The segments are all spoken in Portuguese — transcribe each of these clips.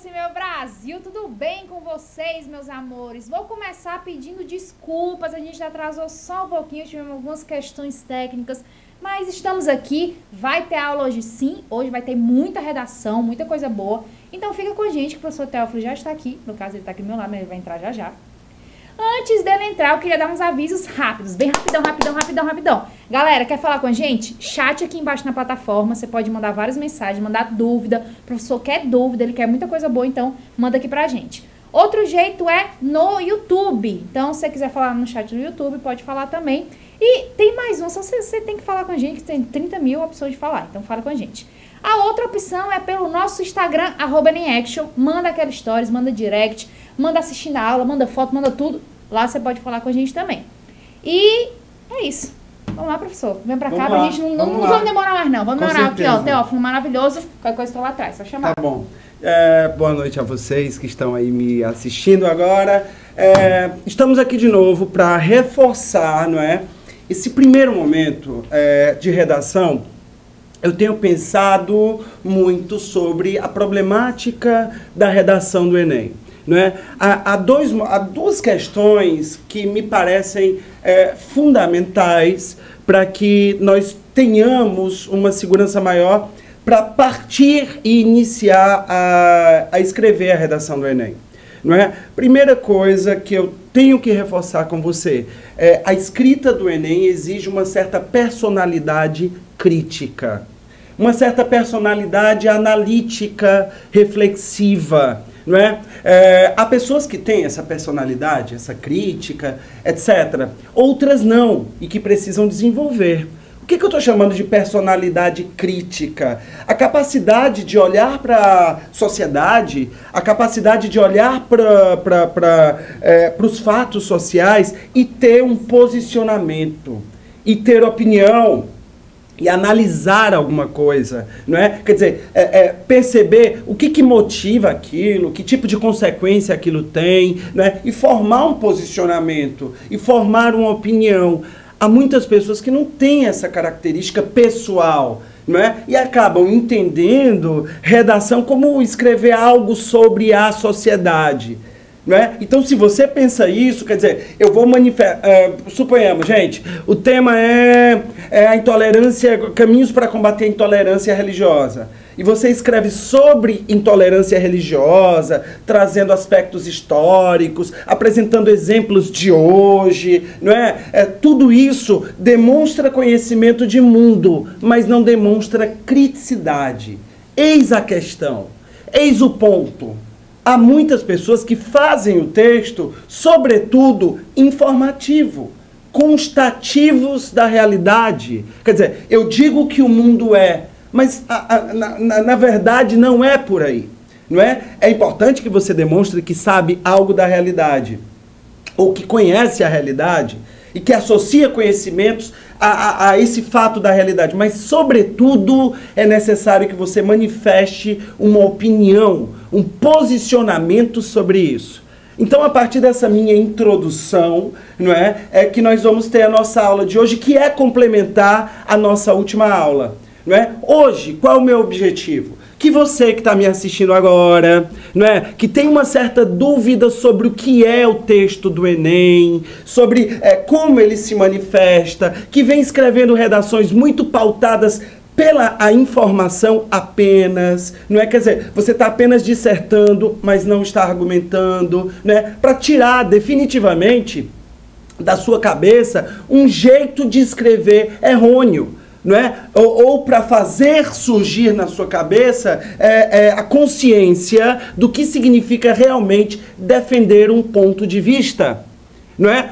Face, meu Brasil, tudo bem com vocês, meus amores? Vou começar pedindo desculpas, a gente atrasou só um pouquinho, tivemos algumas questões técnicas, mas estamos aqui, vai ter aula hoje sim, hoje vai ter muita redação, muita coisa boa, então fica com a gente que o professor Teófilo já está aqui, no caso ele está aqui do meu lado, mas ele vai entrar já já. Antes dele entrar, eu queria dar uns avisos rápidos, bem rapidão. Galera, quer falar com a gente? Chat aqui embaixo na plataforma, você pode mandar várias mensagens, mandar dúvida. O professor quer dúvida, ele quer muita coisa boa, então manda aqui pra gente. Outro jeito é no YouTube. Então, se você quiser falar no chat do YouTube, pode falar também. E tem mais um, só você tem que falar com a gente, que tem 30 mil opções de falar, então fala com a gente. A outra opção é pelo nosso Instagram, @NemAction, manda aquela stories, manda direct, manda assistindo a aula, manda foto, manda tudo. Lá você pode falar com a gente também. E é isso. Vamos lá, professor. Vem pra cá, pra gente não vamos demorar mais não. Vamos demorar aqui, ó. Teófilo, maravilhoso. Qualquer coisa estou lá atrás, só chamar. Tá bom. Boa noite a vocês que estão aí me assistindo agora. Estamos aqui de novo para reforçar, não é? Esse primeiro momento de redação. Eu tenho pensado muito sobre a problemática da redação do Enem. Não é? Há duas questões que me parecem fundamentais para que nós tenhamos uma segurança maior para partir e iniciar a escrever a redação do Enem. Não é? Primeira coisa que eu tenho que reforçar com você, a escrita do Enem exige uma certa personalidade crítica, uma certa personalidade analítica, reflexiva, não é? Há pessoas que têm essa personalidade, essa crítica, etc. Outras não, e que precisam desenvolver. O que eu estou chamando de personalidade crítica? A capacidade de olhar para a sociedade, a capacidade de olhar para os fatos sociais e ter um posicionamento, e ter opinião, e analisar alguma coisa, não é? Quer dizer, perceber o que motiva aquilo, que tipo de consequência aquilo tem, não é? E formar um posicionamento, e formar uma opinião. Há muitas pessoas que não têm essa característica pessoal, não é? E acabam entendendo redação como escrever algo sobre a sociedade. Não é? Então, se você pensa isso, quer dizer, eu vou manifestar... suponhamos, gente, o tema é a intolerância, caminhos para combater a intolerância religiosa. E você escreve sobre intolerância religiosa, trazendo aspectos históricos, apresentando exemplos de hoje, não é? Tudo isso demonstra conhecimento de mundo, mas não demonstra criticidade. Eis a questão, eis o ponto. Há muitas pessoas que fazem o texto, sobretudo, informativo, constativos da realidade. Quer dizer, eu digo que o mundo é, mas na verdade não é por aí. Não é? É importante que você demonstre que sabe algo da realidade, ou que conhece a realidade, e que associa conhecimentos a esse fato da realidade. Mas, sobretudo, é necessário que você manifeste uma opinião, um posicionamento sobre isso. Então, a partir dessa minha introdução, não é que nós vamos ter a nossa aula de hoje, que é complementar a nossa última aula. Não é? Hoje, qual é o meu objetivo? Que você que está me assistindo agora, não é? Que tem uma certa dúvida sobre o que é o texto do Enem, sobre como ele se manifesta, que vem escrevendo redações muito pautadas pela informação apenas, não é? Quer dizer, você está apenas dissertando, mas não está argumentando, né? Para tirar definitivamente da sua cabeça um jeito de escrever errôneo. Não é? Ou para fazer surgir na sua cabeça a consciência do que significa realmente defender um ponto de vista. Não é?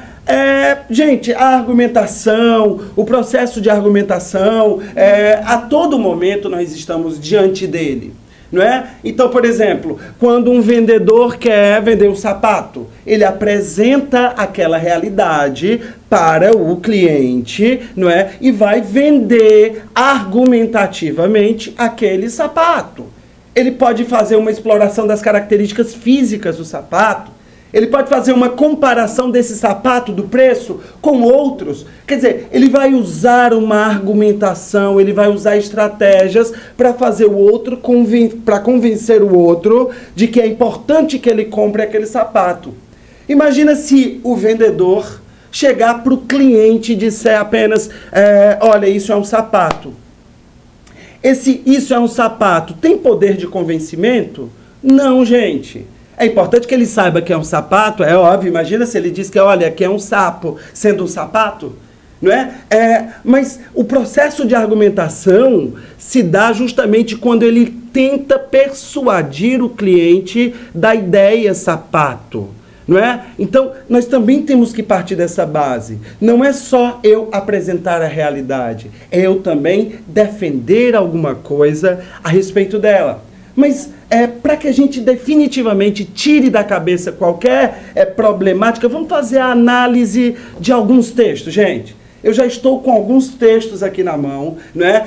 Gente, a argumentação, o processo de argumentação, a todo momento nós estamos diante dele. Não é? Então, por exemplo, quando um vendedor quer vender um sapato, ele apresenta aquela realidade para o cliente, não é? E vai vender argumentativamente aquele sapato. Ele pode fazer uma exploração das características físicas do sapato, Ele pode fazer uma comparação desse sapato, do preço, com outros. Quer dizer, ele vai usar uma argumentação, ele vai usar estratégias para fazer o outro, para convencer o outro de que é importante que ele compre aquele sapato. Imagina se o vendedor chegar para o cliente e disser apenas, olha, isso é um sapato. Isso é um sapato tem poder de convencimento? Não, gente. É importante que ele saiba que é um sapato, é óbvio. Imagina se ele diz que, olha, aqui é um sapo, sendo um sapato, não é? Mas o processo de argumentação se dá justamente quando ele tenta persuadir o cliente da ideia sapato. Não é? Então, nós também temos que partir dessa base. Não é só eu apresentar a realidade, é eu também defender alguma coisa a respeito dela. Mas para que a gente definitivamente tire da cabeça qualquer problemática, vamos fazer a análise de alguns textos, gente. Eu já estou com alguns textos aqui na mão, né?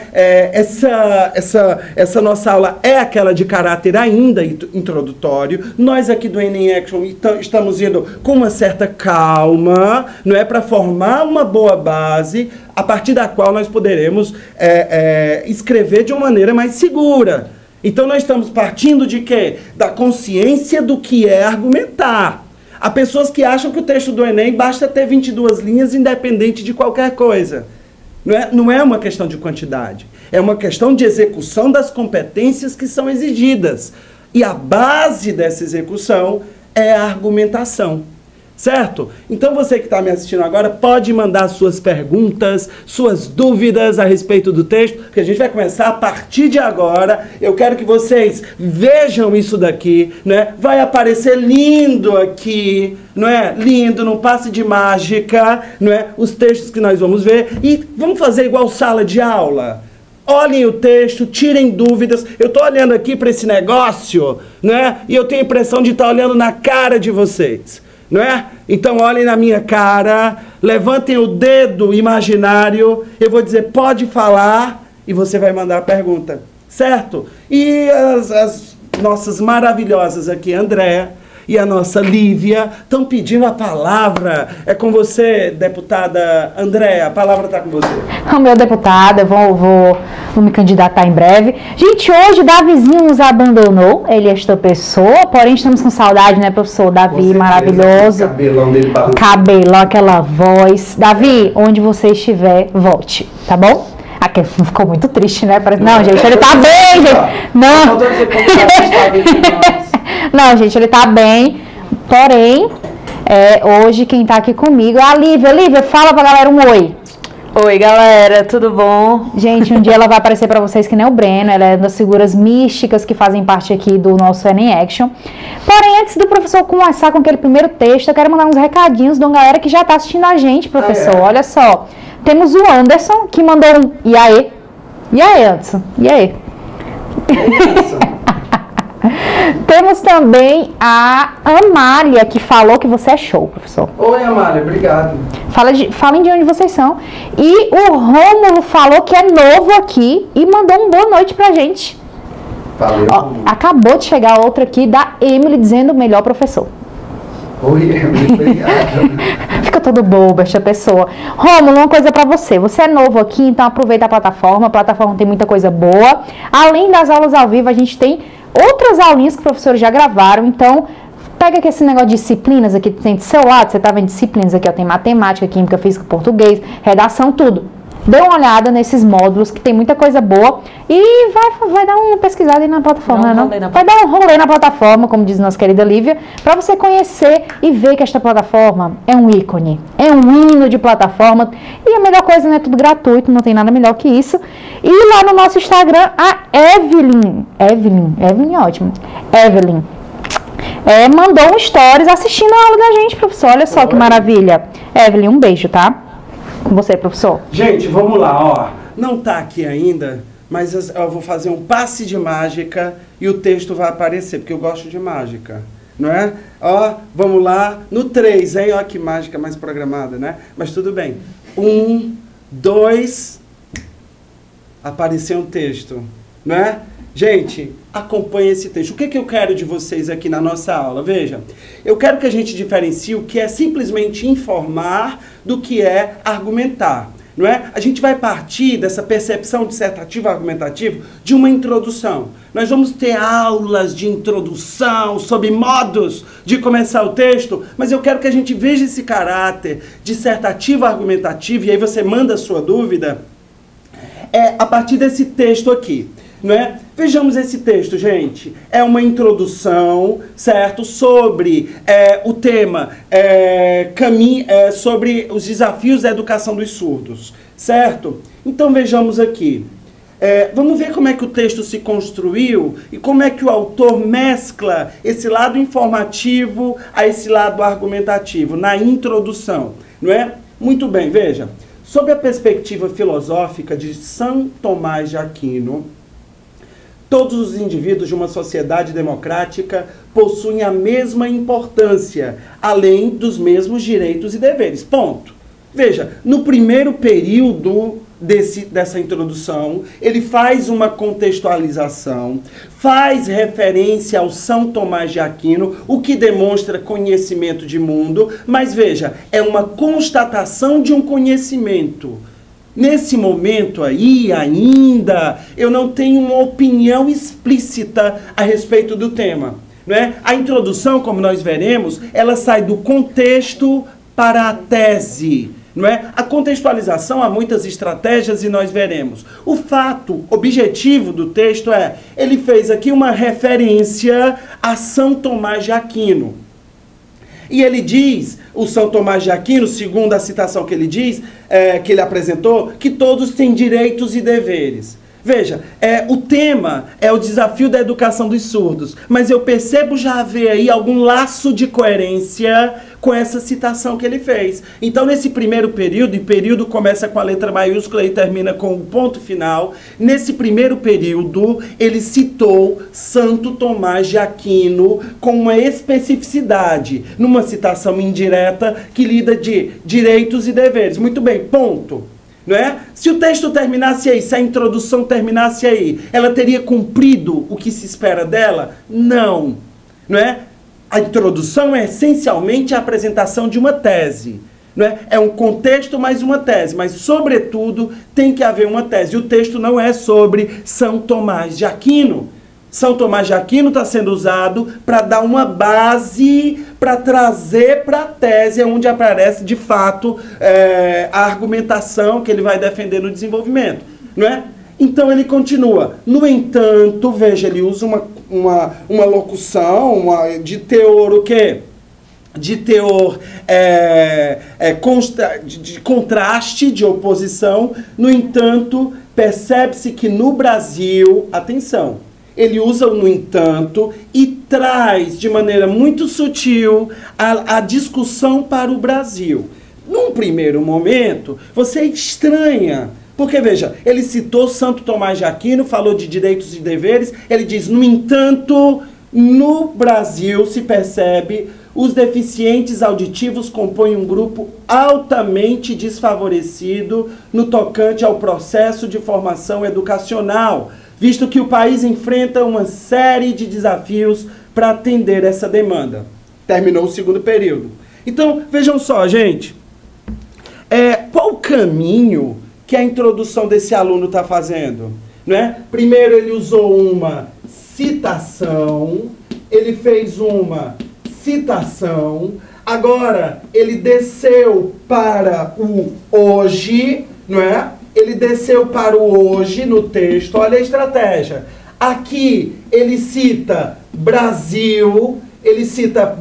Essa nossa aula é aquela de caráter ainda introdutório. Nós aqui do Enem Action estamos indo com uma certa calma, não é, para formar uma boa base a partir da qual nós poderemos escrever de uma maneira mais segura. Então nós estamos partindo de quê? Da consciência do que é argumentar. Há pessoas que acham que o texto do Enem basta ter 22 linhas independente de qualquer coisa. Não é uma questão de quantidade. É uma questão de execução das competências que são exigidas. E a base dessa execução é a argumentação. Certo? Então você que está me assistindo agora pode mandar suas perguntas, suas dúvidas a respeito do texto, porque a gente vai começar a partir de agora. Eu quero que vocês vejam isso daqui, né? Vai aparecer lindo aqui, não é? Lindo, num passe de mágica, não é? Os textos que nós vamos ver e vamos fazer igual sala de aula. Olhem o texto, tirem dúvidas. Eu estou olhando aqui para esse negócio, né? E eu tenho a impressão de estar olhando na cara de vocês. Não é? Então olhem na minha cara, levantem o dedo imaginário, eu vou dizer pode falar e você vai mandar a pergunta, certo? E as nossas maravilhosas aqui, Andréa e a nossa Lívia, estão pedindo a palavra. É com você, deputada Andréa, a palavra está com você. Meu deputado, eu vou me candidatar em breve. Gente, hoje Davizinho nos abandonou, ele é esta pessoa, porém estamos com saudade, né, professor? Davi, maravilhoso. Cabelão dele para cabelão, aquela voz. Davi, onde você estiver, volte, tá bom? Aqui ficou muito triste, né? Não, gente, ele tá bem, gente. Não. Não, gente, ele tá bem. Porém, hoje quem tá aqui comigo é a Lívia. Lívia, fala pra galera um oi. Oi, galera, tudo bom? Gente, um dia ela vai aparecer pra vocês que nem o Breno. Ela é uma das figuras místicas que fazem parte aqui do nosso Enem Action. Porém, antes do professor começar com aquele primeiro texto, eu quero mandar uns recadinhos de uma galera que já tá assistindo a gente, professor. Olha só. Temos o Anderson, que mandou um e aí? E aí, Anderson? E aí? Temos também a Amália, que falou que você é show, professor. Oi, Amália, obrigado. Falem de onde vocês são. E o Rômulo falou que é novo aqui e mandou uma boa noite pra gente. Valeu. Ó, acabou de chegar outra aqui da Emily dizendo melhor professor. Oi, Emily, obrigado. Fica todo bobo esta pessoa. Rômulo, uma coisa pra você. Você é novo aqui, então aproveita a plataforma tem muita coisa boa. Além das aulas ao vivo, a gente tem outras aulinhas que os professores já gravaram. Então, pega aqui esse negócio de disciplinas aqui, tem do seu lado, você tá vendo disciplinas aqui, ó, tem matemática, química, física, português, redação, tudo. Dê uma olhada nesses módulos, que tem muita coisa boa, e vai dar uma pesquisada aí na plataforma, Vai dar um rolê na plataforma, como diz nossa querida Lívia, para você conhecer e ver que esta plataforma é um ícone, é um hino de plataforma, e a melhor coisa, né, tudo gratuito, não tem nada melhor que isso. E lá no nosso Instagram, a Evelyn é ótimo, Evelyn, mandou um stories assistindo a aula da gente, professor, olha só que maravilha. Evelyn, um beijo, tá? Com você, professor. Gente, vamos lá, ó. Não tá aqui ainda, mas eu vou fazer um passe de mágica e o texto vai aparecer, porque eu gosto de mágica, não é? Ó, vamos lá, no 3, hein? Ó que mágica mais programada, né? Mas tudo bem. 1, 2, apareceu um texto, não é? Gente, acompanhe esse texto. O que eu quero de vocês aqui na nossa aula? Veja, eu quero que a gente diferencie o que é simplesmente informar do que é argumentar. Não é? A gente vai partir dessa percepção dissertativa argumentativa de uma introdução. Nós vamos ter aulas de introdução sobre modos de começar o texto, mas eu quero que a gente veja esse caráter dissertativo argumentativo, e aí você manda a sua dúvida, a partir desse texto aqui. Não é? Vejamos esse texto, gente. É uma introdução, certo? Sobre o tema, sobre os desafios da educação dos surdos, certo? Então vejamos aqui. Vamos ver como é que o texto se construiu e como é que o autor mescla esse lado informativo a esse lado argumentativo na introdução, não é? Muito bem, veja. Sob a perspectiva filosófica de São Tomás de Aquino, todos os indivíduos de uma sociedade democrática possuem a mesma importância, além dos mesmos direitos e deveres. Ponto. Veja, no primeiro período dessa introdução, ele faz uma contextualização, faz referência ao São Tomás de Aquino, o que demonstra conhecimento de mundo, mas veja, é uma constatação de um conhecimento. Nesse momento aí, ainda, eu não tenho uma opinião explícita a respeito do tema. Não é? A introdução, como nós veremos, ela sai do contexto para a tese. Não é? A contextualização há muitas estratégias e nós veremos. O fato objetivo do texto ele fez aqui uma referência a São Tomás de Aquino. E ele diz, o São Tomás de Aquino, segundo a citação que ele diz, que ele apresentou, que todos têm direitos e deveres. Veja, o tema é o desafio da educação dos surdos, mas eu percebo já haver aí algum laço de coerência com essa citação que ele fez. Então, nesse primeiro período, e período começa com a letra maiúscula e termina com o ponto final, nesse primeiro período, ele citou Santo Tomás de Aquino com uma especificidade, numa citação indireta que lida de direitos e deveres. Muito bem, ponto. Não é? Se o texto terminasse aí, se a introdução terminasse aí, ela teria cumprido o que se espera dela? Não. Não é? A introdução é essencialmente a apresentação de uma tese. Não é? É um contexto mais uma tese, mas, sobretudo, tem que haver uma tese. E o texto não é sobre São Tomás de Aquino. São Tomás de Aquino está sendo usado para dar uma base, para trazer para a tese, onde aparece, de fato, a argumentação que ele vai defender no desenvolvimento. Não é? Então, ele continua. No entanto, veja, ele usa uma locução de teor o quê? De teor de contraste, de oposição. No entanto, percebe-se que no Brasil, atenção, ele usa o no entanto e traz de maneira muito sutil a discussão para o Brasil. Num primeiro momento, você estranha, porque veja, ele citou Santo Tomás de Aquino, falou de direitos e deveres, ele diz, no entanto, no Brasil se percebe os deficientes auditivos compõem um grupo altamente desfavorecido no tocante ao processo de formação educacional, visto que o país enfrenta uma série de desafios para atender essa demanda. Terminou o segundo período. Então, vejam só, gente. Qual o caminho que a introdução desse aluno está fazendo? Não é? Primeiro ele usou uma citação, ele fez uma citação, agora ele desceu para o hoje, não é? Ele desceu para o hoje no texto, olha a estratégia. Aqui ele cita Brasil, ele cita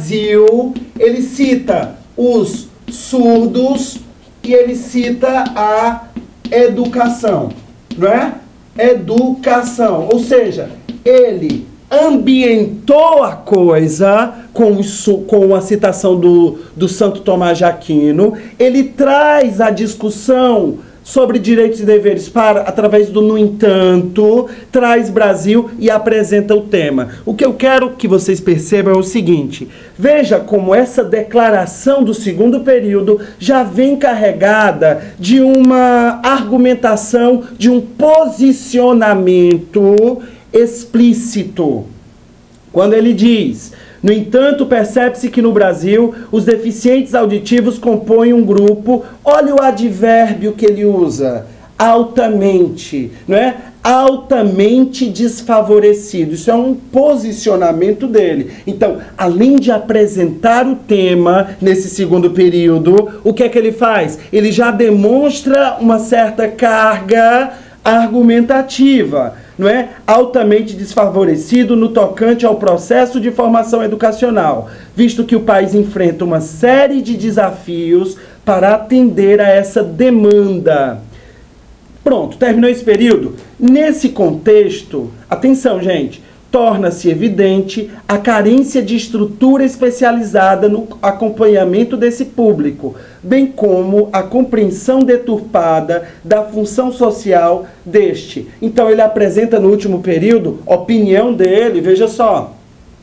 os surdos e ele cita a educação, não é? Educação, ou seja, ele ambientou a coisa com a citação do Santo Tomás de Aquino, ele traz a discussão sobre direitos e deveres através do no entanto, traz Brasil e apresenta o tema. O que eu quero que vocês percebam é o seguinte, veja como essa declaração do segundo período já vem carregada de uma argumentação, de um posicionamento explícito. Quando ele diz: no entanto, percebe-se que no Brasil os deficientes auditivos compõem um grupo, olha o advérbio que ele usa, altamente, não é? Altamente desfavorecido. Isso é um posicionamento dele. Então, além de apresentar o tema nesse segundo período, o que é que ele faz? Ele já demonstra uma certa carga argumentativa, não é? Altamente desfavorecido no tocante ao processo de formação educacional, visto que o país enfrenta uma série de desafios para atender a essa demanda. Pronto, terminou esse período. Nesse contexto, atenção, gente, torna-se evidente a carência de estrutura especializada no acompanhamento desse público, bem como a compreensão deturpada da função social deste. Então, ele apresenta no último período opinião dele, veja só.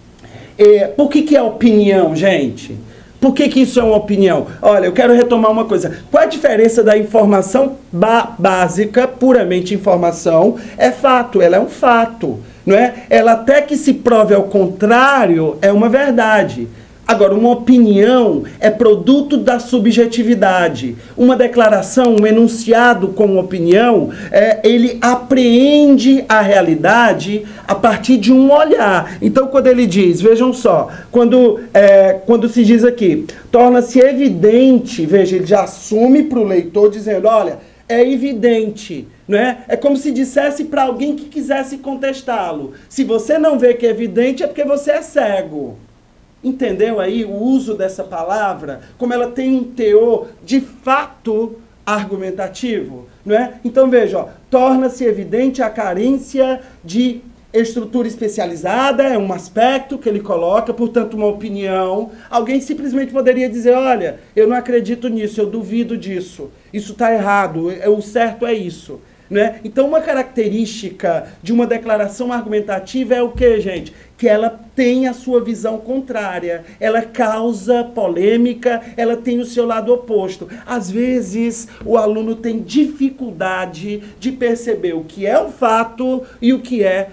Por que é opinião, gente? Por que isso é uma opinião? Olha, eu quero retomar uma coisa. Qual a diferença da informação básica, puramente informação? É fato, ela é um fato, não é? Ela, até que se prove ao contrário, é uma verdade. Agora, uma opinião é produto da subjetividade. Uma declaração, um enunciado com opinião, ele apreende a realidade a partir de um olhar. Então, quando ele diz, vejam só, quando se diz aqui, torna-se evidente, veja, ele já assume para o leitor dizendo, olha, é evidente, não é? É como se dissesse para alguém que quisesse contestá-lo. Se você não vê que é evidente, é porque você é cego. Entendeu aí o uso dessa palavra? Como ela tem um teor de fato argumentativo, não é? Então veja, torna-se evidente a carência de estrutura especializada, é um aspecto que ele coloca, portanto uma opinião. Alguém simplesmente poderia dizer, olha, eu não acredito nisso, eu duvido disso, isso está errado, o certo é isso. Né? Então, uma característica de uma declaração argumentativa é o que, gente? Que ela tem a sua visão contrária, ela causa polêmica, ela tem o seu lado oposto. Às vezes, o aluno tem dificuldade de perceber o que é um fato e o que é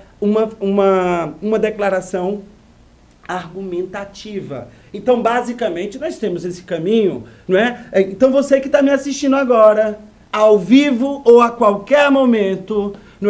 uma declaração argumentativa. Então, basicamente, nós temos esse caminho, não é? Então, você que está me assistindo agora, ao vivo ou a qualquer momento, não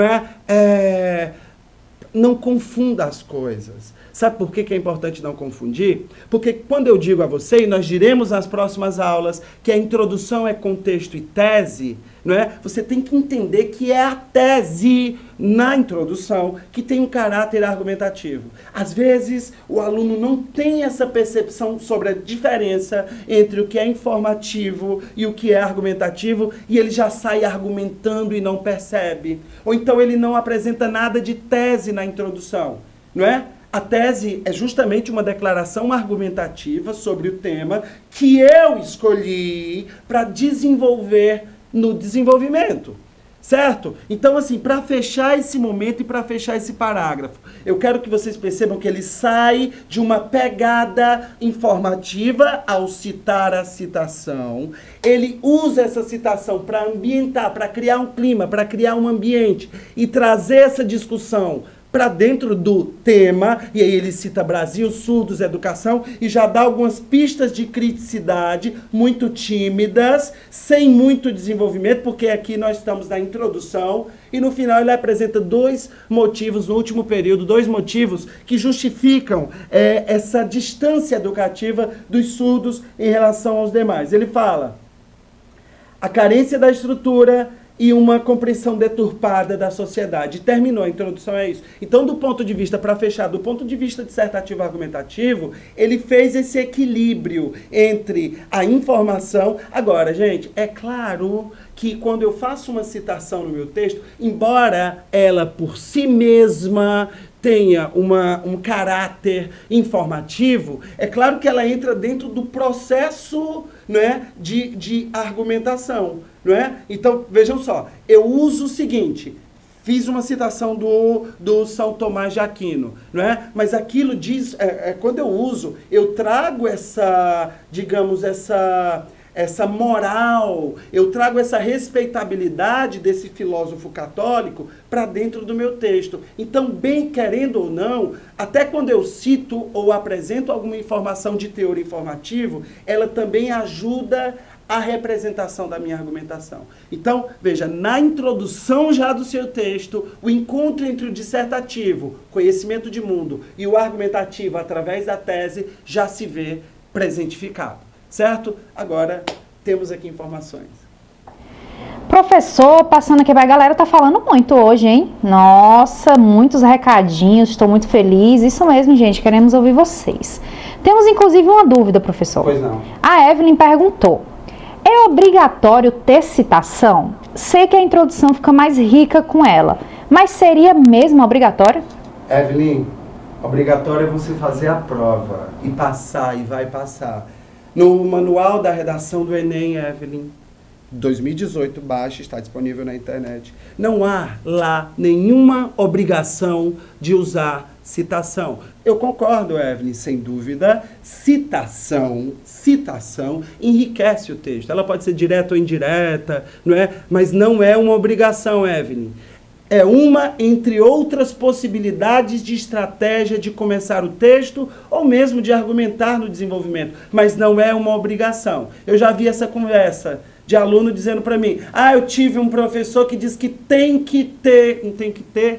é? Não confunda as coisas. Sabe por que é importante não confundir? Porque quando eu digo a você, e nós diremos nas próximas aulas, que a introdução é contexto e tese, não é? Você tem que entender que é a tese na introdução que tem um caráter argumentativo. Às vezes, o aluno não tem essa percepção sobre a diferença entre o que é informativo e o que é argumentativo, e ele já sai argumentando e não percebe. Ou então ele não apresenta nada de tese na introdução, não é? A tese é justamente uma declaração argumentativa sobre o tema que eu escolhi para desenvolver no desenvolvimento, certo? Então, assim, para fechar esse momento e para fechar esse parágrafo, eu quero que vocês percebam que ele sai de uma pegada informativa ao citar a citação. Ele usa essa citação para ambientar, para criar um clima, para criar um ambiente e trazer essa discussão para dentro do tema, e aí ele cita Brasil, surdos, educação, e já dá algumas pistas de criticidade muito tímidas, sem muito desenvolvimento, porque aqui nós estamos na introdução, e no final ele apresenta dois motivos, no último período, dois motivos que justificam essa distância educativa dos surdos em relação aos demais. Ele fala a carência da estrutura e uma compreensão deturpada da sociedade. Terminou a introdução, é isso. Então, do ponto de vista, para fechar, do ponto de vista dissertativo argumentativo, ele fez esse equilíbrio entre a informação. Agora, gente, é claro que quando eu faço uma citação no meu texto, embora ela por si mesma tenha um caráter informativo, é claro que ela entra dentro do processo, não é, de argumentação. Não é? Então, vejam só, eu uso o seguinte, fiz uma citação do São Tomás de Aquino, não é? Mas aquilo diz, quando eu uso, eu trago essa, digamos, essa moral, eu trago essa respeitabilidade desse filósofo católico para dentro do meu texto. Então, bem querendo ou não, até quando eu cito ou apresento alguma informação de teor informativo, ela também ajuda a representação da minha argumentação. Então, veja, na introdução já do seu texto, o encontro entre o dissertativo, conhecimento de mundo, e o argumentativo através da tese já se vê presentificado, certo? Agora, temos aqui informações. Professor, passando aqui, a galera tá falando muito hoje, hein? Nossa, muitos recadinhos, estou muito feliz. Isso mesmo, gente, queremos ouvir vocês. Temos, inclusive, uma dúvida, professor. Pois não. A Evelyn perguntou: é obrigatório ter citação? Sei que a introdução fica mais rica com ela, mas seria mesmo obrigatório? Evelyn, obrigatório é você fazer a prova e passar, e vai passar. No manual da redação do Enem, Evelyn, 2018, baixa, está disponível na internet. Não há lá nenhuma obrigação de usar citação. Eu concordo, Evelyn, sem dúvida. Citação enriquece o texto. Ela pode ser direta ou indireta, não é? Mas não é uma obrigação, Evelyn. É uma entre outras possibilidades de estratégia de começar o texto ou mesmo de argumentar no desenvolvimento, mas não é uma obrigação. Eu já vi essa conversa de aluno dizendo para mim: eu tive um professor que diz que tem que ter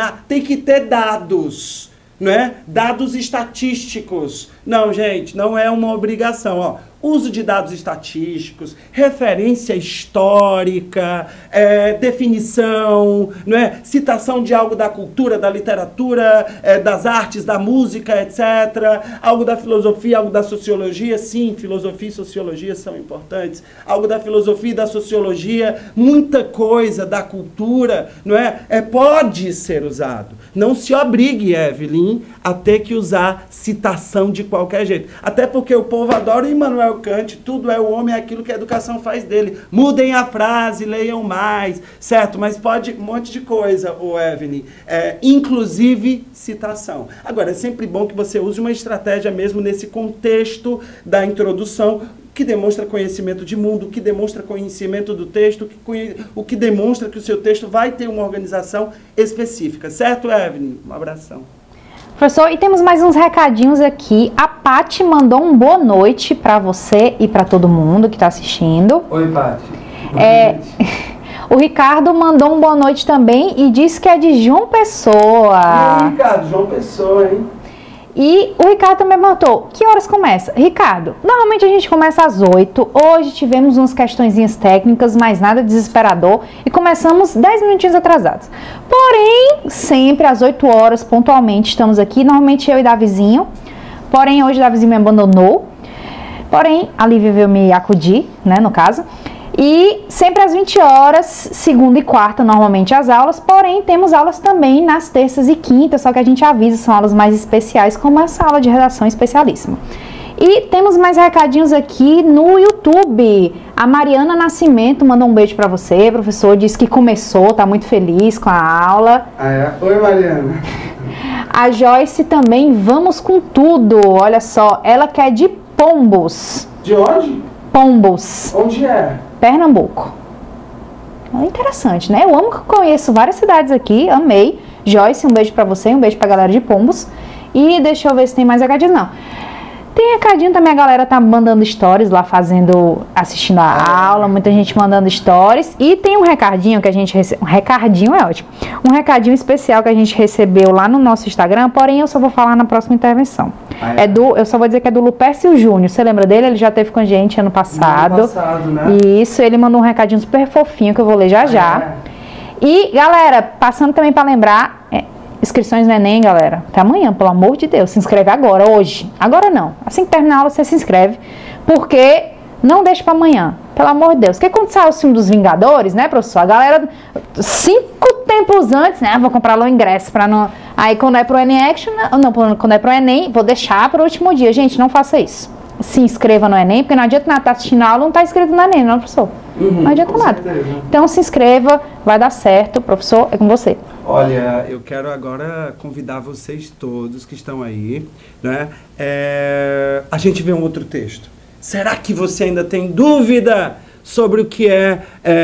dados, não é? Dados estatísticos. Não, gente, não é uma obrigação, ó. Uso de dados estatísticos, referência histórica, definição, não é? Citação de algo da cultura, da literatura, das artes, da música, etc. Algo da filosofia, algo da sociologia. Sim, filosofia e sociologia são importantes. Algo da filosofia e da sociologia, muita coisa da cultura, não é? Pode ser usado. Não se obrigue, Evelyn, a ter que usar citação de qualquer jeito. Até porque o povo adora Immanuel Kant, tudo é o homem, é aquilo que a educação faz dele. Mudem a frase, leiam mais, certo? Mas pode um monte de coisa, Evelyn, inclusive citação. Agora, é sempre bom que você use uma estratégia mesmo nesse contexto da introdução, que demonstra conhecimento de mundo, que demonstra conhecimento do texto, o que demonstra que o seu texto vai ter uma organização específica. Certo, Evelyn? Um abração. Professor, e temos mais uns recadinhos aqui. A Paty mandou um boa noite para você e para todo mundo que está assistindo. Oi, Paty. O Ricardo mandou um boa noite também e disse que é de João Pessoa. E aí, Ricardo? João Pessoa, hein? E o Ricardo também perguntou: que horas começa? Ricardo, normalmente a gente começa às 8. Hoje tivemos umas questõezinhas técnicas, mas nada desesperador. E começamos 10 minutinhos atrasados. Porém, sempre às 8 horas, pontualmente, estamos aqui. Normalmente eu e Davizinho. Porém, hoje Davizinho me abandonou. Porém, a Lívia veio me acudir, né, no caso. E sempre às 20 horas, segunda e quarta, normalmente as aulas, porém temos aulas também nas terças e quintas, só que a gente avisa, são aulas mais especiais, como essa aula de redação especialíssima. E temos mais recadinhos aqui no YouTube. A Mariana Nascimento mandou um beijo pra você, professor, disse que começou, tá muito feliz com a aula. Oi, Mariana. A Joyce também, vamos com tudo, olha só, ela quer de Pombos. De onde? Pombos. Onde é? Pernambuco. É interessante, né? Eu amo que conheço várias cidades aqui, amei. Joyce, um beijo pra você, um beijo pra galera de Pombos. E deixa eu ver se tem mais recadinho, não. Tem recadinho também, a galera tá mandando stories lá, assistindo a aula, muita gente mandando stories. E tem um recadinho que a gente recebeu, um recadinho é ótimo, um recadinho especial que a gente recebeu lá no nosso Instagram, porém eu só vou falar na próxima intervenção. Eu só vou dizer que é do Lupércio Júnior, você lembra dele? Ele já esteve com a gente ano passado. Né? Isso, ele mandou um recadinho super fofinho que eu vou ler já já. E galera, passando também para lembrar... Inscrições no Enem, galera, até amanhã, pelo amor de Deus, se inscreve agora, hoje. Agora não, assim que terminar a aula você se inscreve, porque não deixa pra amanhã, pelo amor de Deus. Porque quando sai o filme dos Vingadores, né, professor, a galera 5 tempos antes, né, vou comprar lá o ingresso pra não... Aí quando é pro Enem Action, não, quando é pro Enem, vou deixar pro último dia. Gente, não faça isso. Se inscreva no Enem, porque não adianta nada estar assistindo a aula e não estar inscrito no Enem, não, professor. Não adianta nada. Certeza. Então se inscreva, vai dar certo, professor, é com você. Olha, eu quero agora convidar vocês todos que estão aí, né? A gente vê um outro texto. Será que você ainda tem dúvida sobre o que é,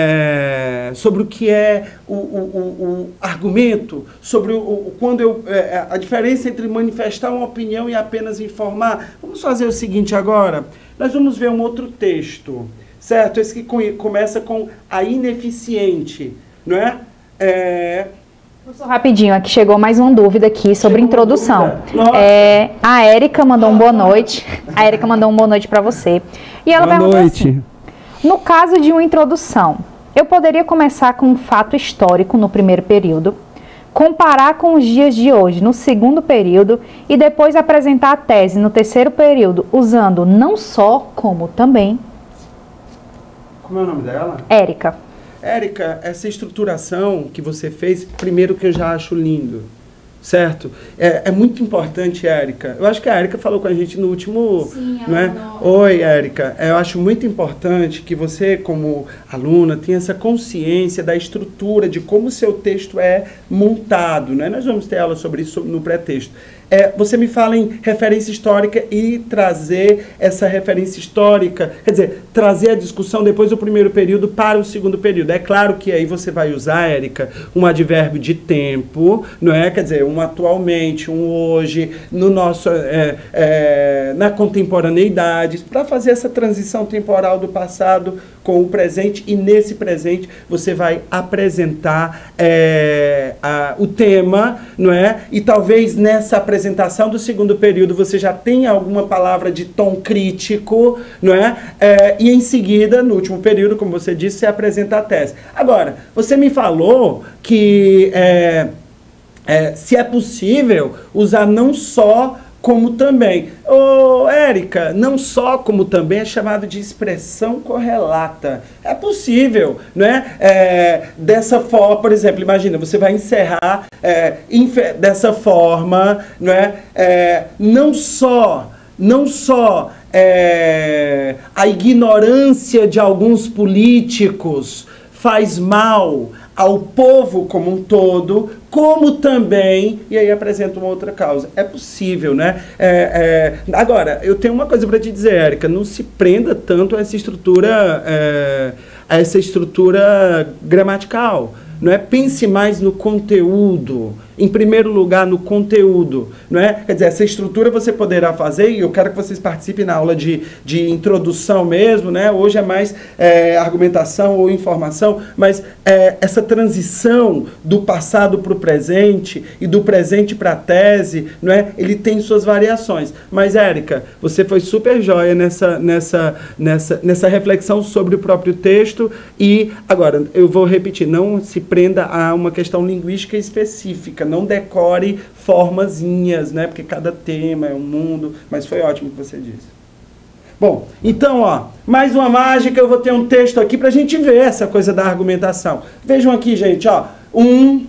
o argumento, sobre a diferença entre manifestar uma opinião e apenas informar? Vamos fazer o seguinte agora. Nós vamos ver um outro texto, certo? Esse que começa com a ineficiente, não é? Professor, rapidinho, aqui chegou mais uma dúvida aqui sobre introdução. A Érica mandou uma boa noite. A Érica mandou uma boa noite para você. E ela perguntou assim: no caso de uma introdução, eu poderia começar com um fato histórico no primeiro período, comparar com os dias de hoje no segundo período e depois apresentar a tese no terceiro período, usando não só como também. Como é o nome dela? Érica. Érica, essa estruturação que você fez, primeiro que eu já acho lindo, certo? É muito importante, Érica. Eu acho que a Érica falou com a gente no último... Sim, não é? Oi, Érica. Eu acho muito importante que você, como aluna, tenha essa consciência da estrutura, de como o seu texto é montado, né? Nós vamos ter aula sobre isso no pré-texto. Você me fala em referência histórica e trazer essa referência histórica, quer dizer, trazer a discussão depois do primeiro período para o segundo período. É claro que aí você vai usar, Érica, um advérbio de tempo, não é? Quer dizer, um atualmente, um hoje, no nosso, na contemporaneidade, para fazer essa transição temporal do passado com o presente, e nesse presente você vai apresentar o tema, não é? E talvez nessa apresentação do segundo período você já tenha alguma palavra de tom crítico, não é? E em seguida, no último período, como você disse, você apresenta a tese. Agora, você me falou que se é possível usar não só como também. Érica, não só como também é chamado de expressão correlata. É possível, não é? Dessa forma, por exemplo, imagina, você vai encerrar dessa forma, não é? Não só a ignorância de alguns políticos faz mal ao povo como um todo, como também, e aí apresenta uma outra causa. É possível, né? Agora, eu tenho uma coisa para te dizer, Érica, não se prenda tanto a essa estrutura gramatical. Não é? Pense mais no conteúdo, em primeiro lugar no conteúdo, não é? Quer dizer, essa estrutura você poderá fazer, e eu quero que vocês participem na aula de introdução mesmo, né? Hoje é mais argumentação ou informação, mas essa transição do passado para o presente e do presente para a tese, não é? Ele tem suas variações. Mas, Érica, você foi super joia nessa reflexão sobre o próprio texto, e agora, eu vou repetir, não se prenda a uma questão linguística específica, não decore formazinhas, né? Porque cada tema é um mundo, mas foi ótimo o que você disse. Bom, então, ó, mais uma mágica, eu vou ter um texto aqui pra gente ver essa coisa da argumentação. Vejam aqui, gente, ó. 1,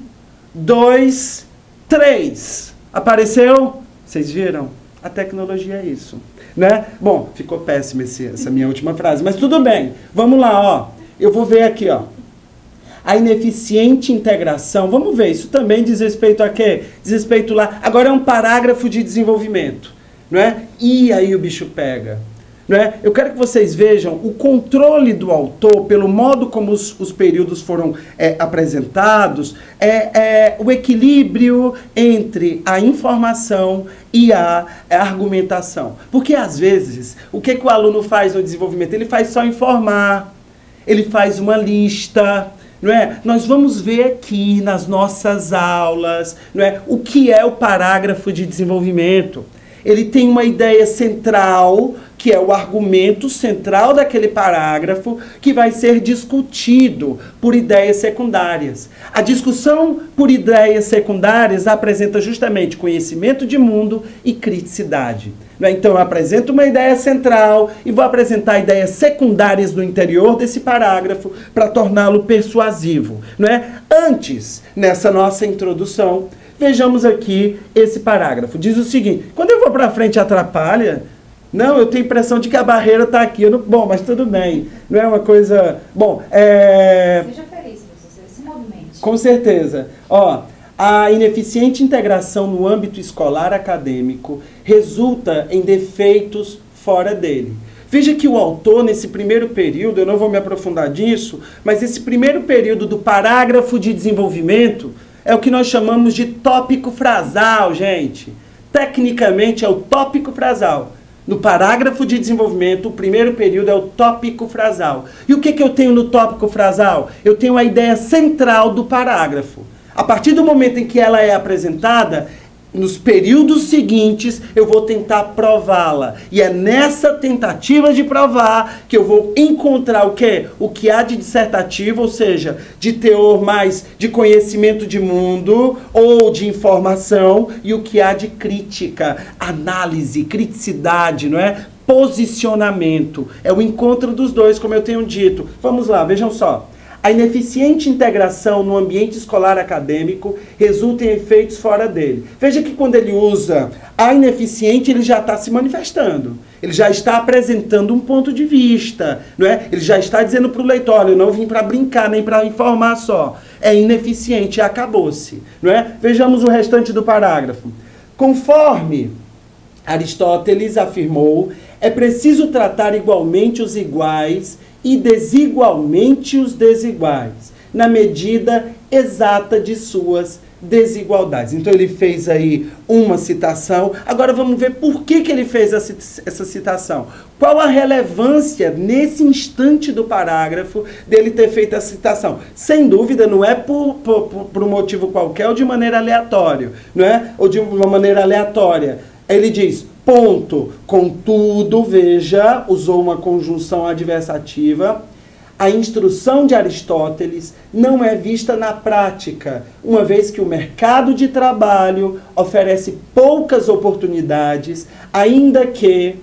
2, 3. Apareceu? Vocês viram? A tecnologia é isso, né? Bom, ficou péssima essa minha última frase, mas tudo bem. Vamos lá, ó. Eu vou ver aqui, ó. A ineficiente integração, vamos ver, isso também diz respeito a quê? Diz respeito lá, agora é um parágrafo de desenvolvimento, não é? E aí o bicho pega, não é? Eu quero que vocês vejam o controle do autor, pelo modo como os períodos foram apresentados, o equilíbrio entre a informação e a argumentação. Porque às vezes, o que o aluno faz no desenvolvimento? Ele faz só informar, ele faz uma lista, não é? Nós vamos ver aqui nas nossas aulas, não é? O que é o parágrafo de desenvolvimento. Ele tem uma ideia central, que é o argumento central daquele parágrafo, que vai ser discutido por ideias secundárias. A discussão por ideias secundárias apresenta justamente conhecimento de mundo e criticidade. Então, eu apresento uma ideia central e vou apresentar ideias secundárias no interior desse parágrafo para torná-lo persuasivo, não é? Antes, nessa nossa introdução, vejamos aqui esse parágrafo. Diz o seguinte: quando eu vou para frente atrapalha? Não, eu tenho a impressão de que a barreira está aqui. Bom, mas tudo bem. Não é uma coisa... Bom, Seja feliz, professor, se movimente. Com certeza. Ó, a ineficiente integração no âmbito escolar acadêmico resulta em defeitos fora dele. Veja que o autor, nesse primeiro período, eu não vou me aprofundar nisso, mas esse primeiro período do parágrafo de desenvolvimento é o que nós chamamos de tópico frasal, gente. Tecnicamente é o tópico frasal. No parágrafo de desenvolvimento, o primeiro período é o tópico frasal. E o que eu tenho no tópico frasal? Eu tenho a ideia central do parágrafo. A partir do momento em que ela é apresentada, nos períodos seguintes, eu vou tentar prová-la. E é nessa tentativa de provar que eu vou encontrar o quê? O que há de dissertativo, ou seja, de teor mais de conhecimento de mundo ou de informação, e o que há de crítica, análise, criticidade, não é? Posicionamento. É o encontro dos dois, como eu tenho dito. Vamos lá, vejam só. A ineficiente integração no ambiente escolar acadêmico resulta em efeitos fora dele. Veja que quando ele usa a ineficiente, ele já está se manifestando. Ele já está apresentando um ponto de vista, não é? Ele já está dizendo para o leitor, olha, eu não vim para brincar, nem para informar só. É ineficiente, acabou-se, não é? Vejamos o restante do parágrafo. Conforme Aristóteles afirmou, é preciso tratar igualmente os iguais e desigualmente os desiguais, na medida exata de suas desigualdades. Então ele fez aí uma citação. Agora vamos ver por que ele fez essa citação. Qual a relevância nesse instante do parágrafo dele ter feito a citação? Sem dúvida não é por um motivo qualquer ou de maneira aleatória, não é? Ou de uma maneira aleatória. Ele diz: ponto, contudo, veja, usou uma conjunção adversativa, a instrução de Aristóteles não é vista na prática, uma vez que o mercado de trabalho oferece poucas oportunidades, ainda que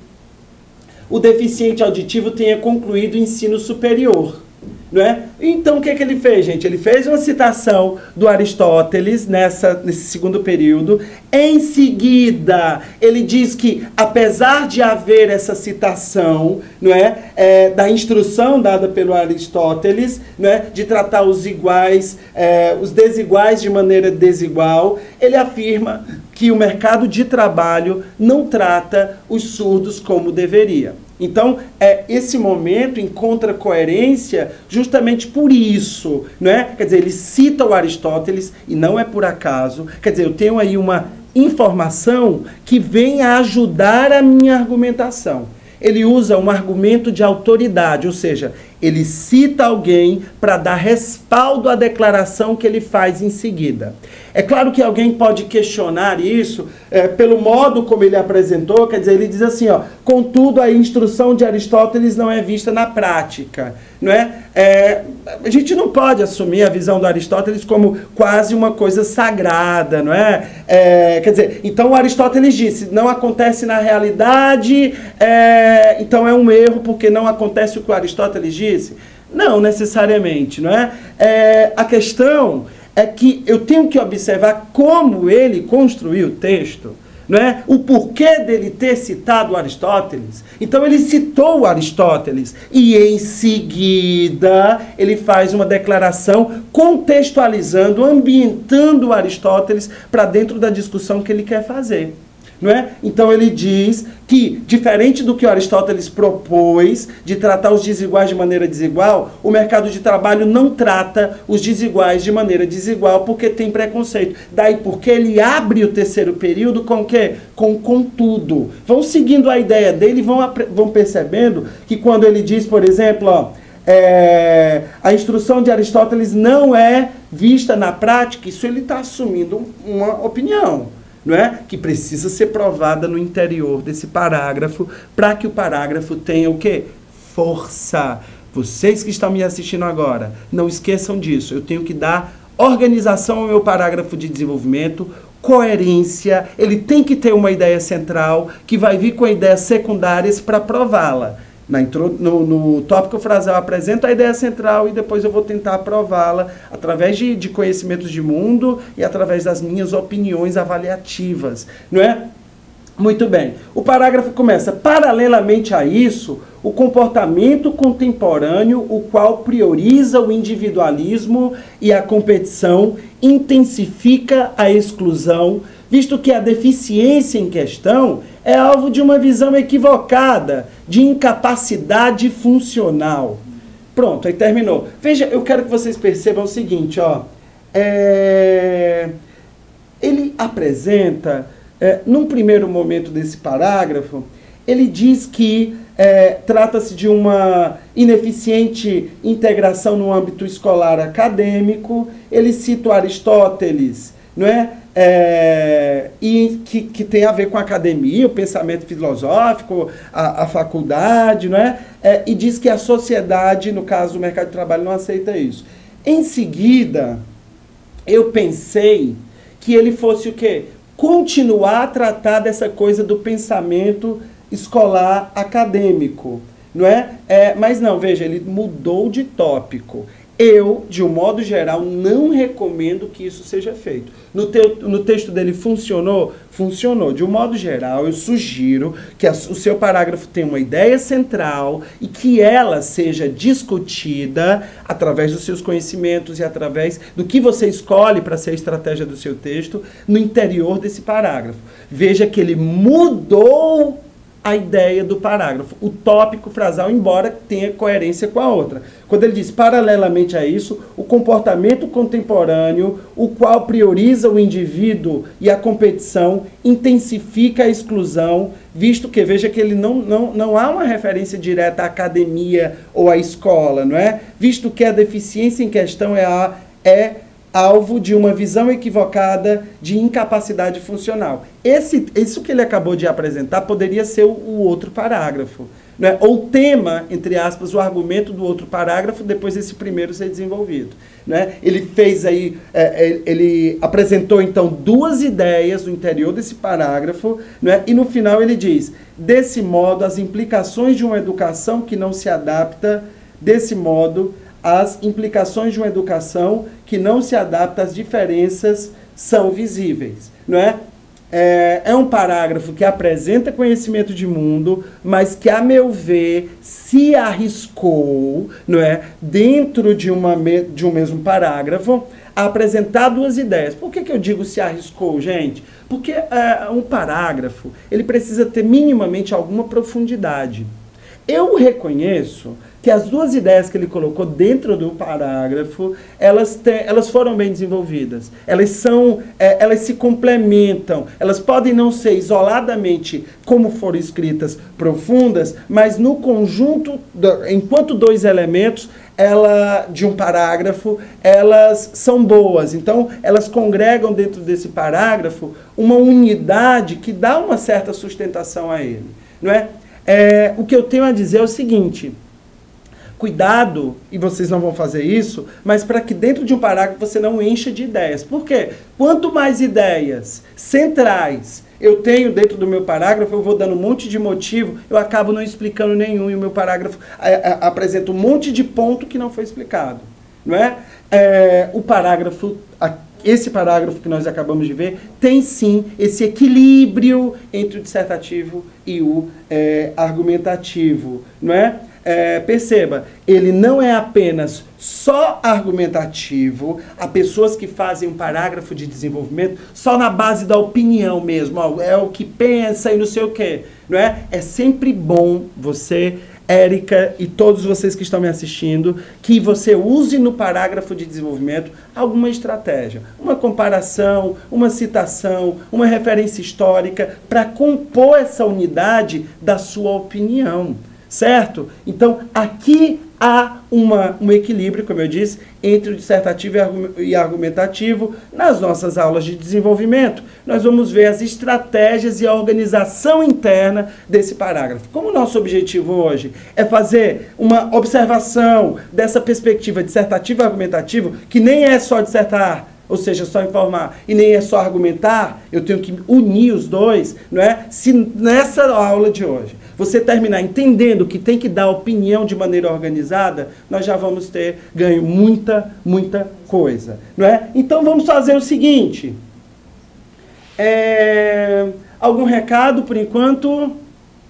o deficiente auditivo tenha concluído o ensino superior. Não é? Então, o que ele fez, gente? Ele fez uma citação do Aristóteles nesse segundo período. Em seguida, ele diz que, apesar de haver essa citação, não é, da instrução dada pelo Aristóteles, não é, de tratar os iguais, os desiguais de maneira desigual, ele afirma que o mercado de trabalho não trata os surdos como deveria. Então, esse momento encontra coerência justamente por isso, não é? Quer dizer, ele cita o Aristóteles e não é por acaso. Quer dizer, eu tenho aí uma informação que vem a ajudar a minha argumentação. Ele usa um argumento de autoridade, ou seja, ele cita alguém para dar respaldo à declaração que ele faz em seguida. É claro que alguém pode questionar isso pelo modo como ele apresentou, quer dizer, ele diz assim, ó, contudo a instrução de Aristóteles não é vista na prática, não é? A gente não pode assumir a visão do Aristóteles como quase uma coisa sagrada, não é? Quer dizer, então o Aristóteles disse, não acontece na realidade, então é um erro porque não acontece o que o Aristóteles disse? Não necessariamente, não é? A questão é que eu tenho que observar como ele construiu o texto, não é? O porquê dele ter citado Aristóteles. Então ele citou Aristóteles e em seguida ele faz uma declaração contextualizando, ambientando Aristóteles para dentro da discussão que ele quer fazer. Não é? Então ele diz que, diferente do que Aristóteles propôs, de tratar os desiguais de maneira desigual, o mercado de trabalho não trata os desiguais de maneira desigual porque tem preconceito. Daí porque ele abre o terceiro período com o quê? Com contudo. Vão seguindo a ideia dele e vão percebendo que quando ele diz, por exemplo, ó, a instrução de Aristóteles não é vista na prática, isso ele está assumindo uma opinião, não é? Que precisa ser provada no interior desse parágrafo, para que o parágrafo tenha o quê? Força. Vocês que estão me assistindo agora, não esqueçam disso. Eu tenho que dar organização ao meu parágrafo de desenvolvimento, coerência, ele tem que ter uma ideia central, que vai vir com ideias secundárias para prová-la. No tópico frasal eu apresento a ideia central e depois eu vou tentar prová-la através de conhecimentos de mundo e através das minhas opiniões avaliativas, não é? Muito bem. O parágrafo começa: paralelamente a isso, o comportamento contemporâneo, o qual prioriza o individualismo e a competição, intensifica a exclusão, visto que a deficiência em questão é alvo de uma visão equivocada de incapacidade funcional. Pronto, aí terminou. Veja, eu quero que vocês percebam o seguinte, ó. Ele apresenta, num primeiro momento desse parágrafo, ele diz que trata-se de uma ineficiente integração no âmbito escolar acadêmico. Ele cita Aristóteles, não é? E que tem a ver com a academia, o pensamento filosófico, a faculdade, não é? E diz que a sociedade, no caso do mercado de trabalho, não aceita isso. Em seguida, eu pensei que ele fosse o quê? Continuar a tratar dessa coisa do pensamento escolar acadêmico, não é? Mas não, veja, ele mudou de tópico. Eu, de um modo geral, não recomendo que isso seja feito. No texto dele funcionou? Funcionou. De um modo geral, eu sugiro que o seu parágrafo tenha uma ideia central e que ela seja discutida através dos seus conhecimentos e através do que você escolhe para ser a estratégia do seu texto no interior desse parágrafo. Veja que ele mudou a ideia do parágrafo, o tópico frasal, embora tenha coerência com a outra. Quando ele diz, paralelamente a isso, o comportamento contemporâneo, o qual prioriza o indivíduo e a competição, intensifica a exclusão, visto que, veja que ele não há uma referência direta à academia ou à escola, não é? Visto que a deficiência em questão é alvo de uma visão equivocada de incapacidade funcional. Isso que ele acabou de apresentar poderia ser o outro parágrafo, né? Ou tema, entre aspas, o argumento do outro parágrafo, depois desse primeiro ser desenvolvido, né? Ele fez aí, ele apresentou então duas ideias no interior desse parágrafo, né? E no final ele diz, desse modo, as implicações de uma educação que não se adapta, desse modo, as implicações de uma educação que não se adapta às diferenças são visíveis, não é? É um parágrafo que apresenta conhecimento de mundo, mas que, a meu ver, se arriscou, não é, dentro de um mesmo parágrafo, a apresentar duas ideias. Por que eu digo se arriscou, gente? Porque um parágrafo, ele precisa ter minimamente alguma profundidade. Eu reconheço que as duas ideias que ele colocou dentro do parágrafo, elas foram bem desenvolvidas. Elas se complementam. Elas podem não ser isoladamente, como foram escritas, profundas, mas no conjunto, enquanto dois elementos, de um parágrafo, elas são boas. Então, elas congregam dentro desse parágrafo uma unidade que dá uma certa sustentação a ele, não é? O que eu tenho a dizer é o seguinte: cuidado, e vocês não vão fazer isso, mas para que dentro de um parágrafo você não encha de ideias. Por quê? Quanto mais ideias centrais eu tenho dentro do meu parágrafo, eu vou dando um monte de motivo, eu acabo não explicando nenhum, e o meu parágrafo apresenta um monte de ponto que não foi explicado, não é? Esse parágrafo que nós acabamos de ver tem sim esse equilíbrio entre o dissertativo e o argumentativo, não é? Perceba, ele não é apenas só argumentativo. Há pessoas que fazem um parágrafo de desenvolvimento só na base da opinião mesmo, ó, é o que pensa e não sei o quê, não é? É sempre bom você, Érica e todos vocês que estão me assistindo, que você use no parágrafo de desenvolvimento alguma estratégia, uma comparação, uma citação, uma referência histórica para compor essa unidade da sua opinião, certo? Então, aqui há um equilíbrio, como eu disse, entre o dissertativo e argumentativo. Nas nossas aulas de desenvolvimento, nós vamos ver as estratégias e a organização interna desse parágrafo. Como o nosso objetivo hoje é fazer uma observação dessa perspectiva dissertativa e argumentativo, que nem é só dissertar, ou seja, só informar, e nem é só argumentar, eu tenho que unir os dois, não é? Se nessa aula de hoje você terminar entendendo que tem que dar opinião de maneira organizada, nós já vamos ter ganho muita coisa, não é? Então vamos fazer o seguinte. Algum recado por enquanto?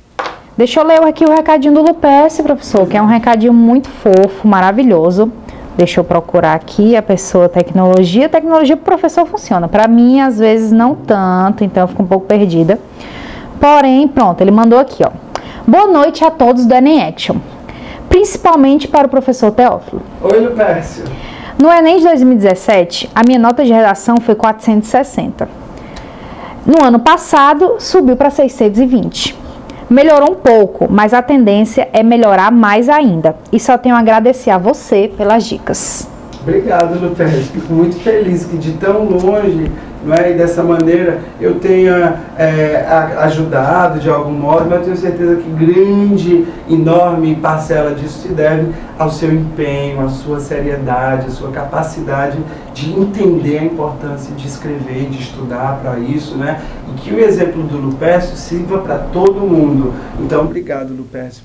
Deixa eu ler aqui o recadinho do Lupece, professor, que é um recadinho muito fofo, maravilhoso. Deixa eu procurar aqui a pessoa tecnologia. Tecnologia pro professor funciona. Para mim, às vezes, não tanto, então eu fico um pouco perdida. Porém, pronto, ele mandou aqui, ó. Boa noite a todos do Enem Action, principalmente para o professor Teófilo. Oi, Lupércio. No Enem de 2017, a minha nota de redação foi 460. No ano passado, subiu para 620. Melhorou um pouco, mas a tendência é melhorar mais ainda. E só tenho a agradecer a você pelas dicas. Obrigado, Lupércio. Fico muito feliz que de tão longe, não é, e dessa maneira eu tenha ajudado de algum modo, mas eu tenho certeza que grande, enorme parcela disso se deve ao seu empenho, à sua seriedade, à sua capacidade de entender a importância de escrever, de estudar para isso, né? E que o exemplo do Lupércio sirva para todo mundo. Então, obrigado, Lupércio,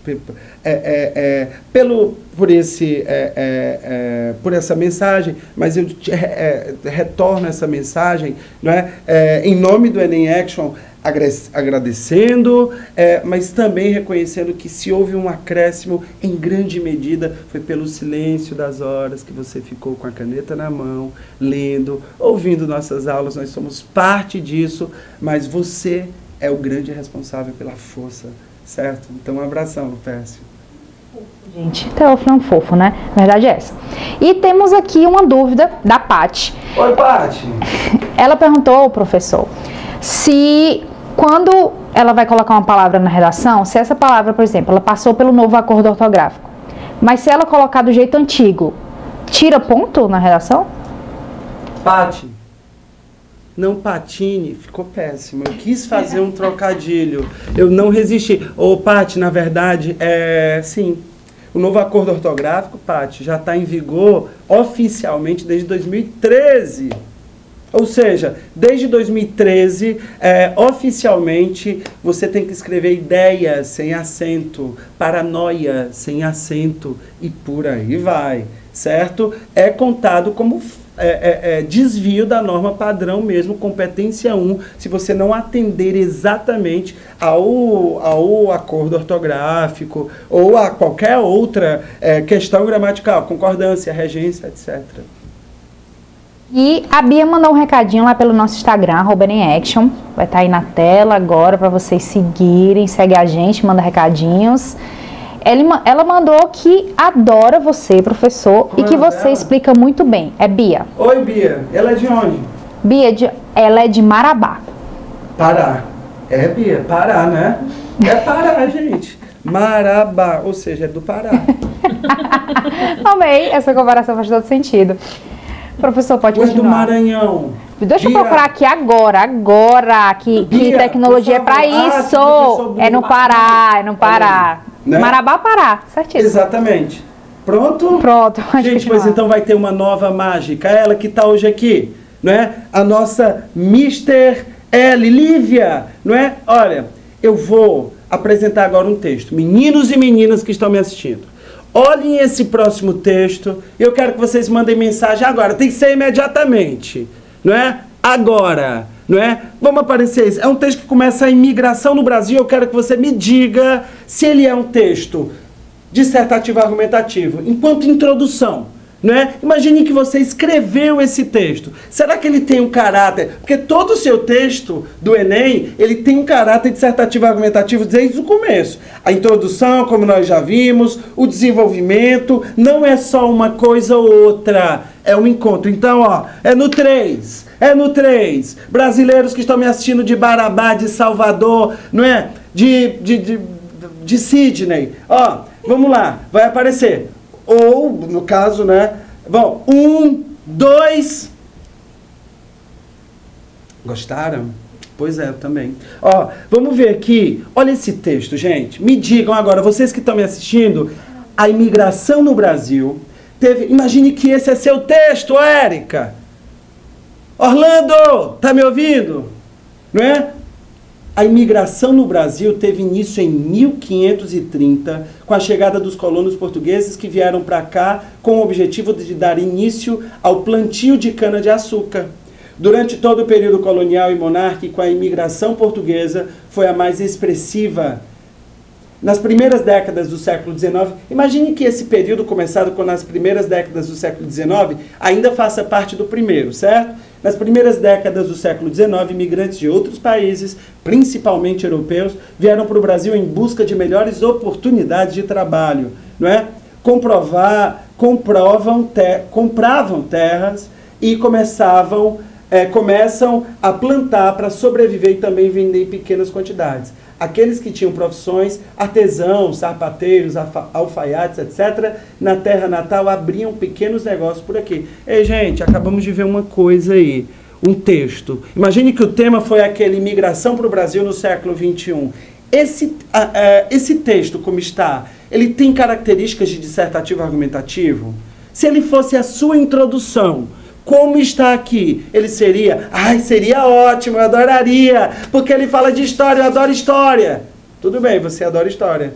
por essa mensagem, mas eu retorno essa mensagem, não é? Em nome do Enem Action, agradecendo, mas também reconhecendo que se houve um acréscimo, em grande medida, foi pelo silêncio das horas que você ficou com a caneta na mão, lendo, ouvindo nossas aulas. Nós somos parte disso, mas você é o grande responsável pela força, certo? Então, um abração, Lupércio. Gente, Teófilo é um fofo, né? A verdade é essa. E temos aqui uma dúvida da Paty. Oi, Paty. Ela perguntou ao professor se, quando ela vai colocar uma palavra na redação, se essa palavra, por exemplo, ela passou pelo novo acordo ortográfico, mas se ela colocar do jeito antigo, tira ponto na redação? Paty, não patine, ficou péssimo. Eu quis fazer um trocadilho, eu não resisti. Ô, Paty, na verdade, sim. O novo acordo ortográfico, Paty, já está em vigor oficialmente desde 2013. Ou seja, desde 2013, oficialmente, você tem que escrever ideia sem acento, paranoia sem acento e por aí vai, certo? É contado como desvio da norma padrão mesmo, competência 1, se você não atender exatamente ao acordo ortográfico ou a qualquer outra questão gramatical, concordância, regência, etc. E a Bia mandou um recadinho lá pelo nosso Instagram, @EnemAction. Vai estar aí na tela agora para vocês seguirem. Segue a gente, manda recadinhos. Ela mandou que adora você, professor, e que você explica muito bem. É Bia. Oi, Bia. Ela é de onde? Bia, ela é de Marabá. Pará. É, Bia, Pará, né? É Pará, gente. Marabá, ou seja, é do Pará. Amei, essa comparação faz todo sentido. Professor, pode continuar. Do Maranhão. Deixa eu procurar aqui agora, que Bia, tecnologia é para isso. É no Pará, Né? Marabá, Pará, certíssimo. Exatamente. Pronto? Pronto. Gente, mas então vai ter uma nova mágica. Ela que está hoje aqui, não é? A nossa Mr. L, Lívia, não é? Olha, eu vou apresentar agora um texto. Meninos e meninas que estão me assistindo, olhem esse próximo texto. Eu quero que vocês mandem mensagem agora. Tem que ser imediatamente, não é? Agora, não é? Vamos aparecer isso. É um texto que começa a imigração no Brasil. Eu quero que você me diga se ele é um texto dissertativo argumentativo, enquanto introdução, não é? Imagine que você escreveu esse texto. Será que ele tem um caráter? Porque todo o seu texto do Enem, ele tem um caráter dissertativo argumentativo desde o começo. A introdução, como nós já vimos, o desenvolvimento, não é só uma coisa ou outra, é um encontro. Então, ó, é no 3. Brasileiros que estão me assistindo de Marabá, de Salvador, não é? De Sydney. Ó, vamos lá, vai aparecer. Ou, no caso, né? Bom, 1, 2. Gostaram? Pois é, eu também. Ó, vamos ver aqui. Olha esse texto, gente. Me digam agora, vocês que estão me assistindo, a imigração no Brasil teve... Imagine que esse é seu texto, Érica. Orlando, tá me ouvindo? Não é? A imigração no Brasil teve início em 1530, com a chegada dos colonos portugueses que vieram para cá com o objetivo de dar início ao plantio de cana-de-açúcar. Durante todo o período colonial e monárquico, a imigração portuguesa foi a mais expressiva. nas primeiras décadas do século XIX, imagine que esse período começado nas primeiras décadas do século XIX ainda faça parte do primeiro, certo? Nas primeiras décadas do século XIX, imigrantes de outros países, principalmente europeus, vieram para o Brasil em busca de melhores oportunidades de trabalho, não é? Compravam terras e começam a plantar para sobreviver e também vender em pequenas quantidades. Aqueles que tinham profissões, artesãos, sapateiros, alfaiates, etc., na terra natal, abriam pequenos negócios por aqui. Ei, gente, acabamos de ver uma coisa aí, um texto. Imagine que o tema foi aquele imigração para o Brasil no século XXI. Esse texto, como está, ele tem características de dissertativo argumentativo? Se ele fosse a sua introdução, como está aqui, ele seria, seria ótimo, eu adoraria, porque ele fala de história, eu adoro história. Tudo bem, você adora história.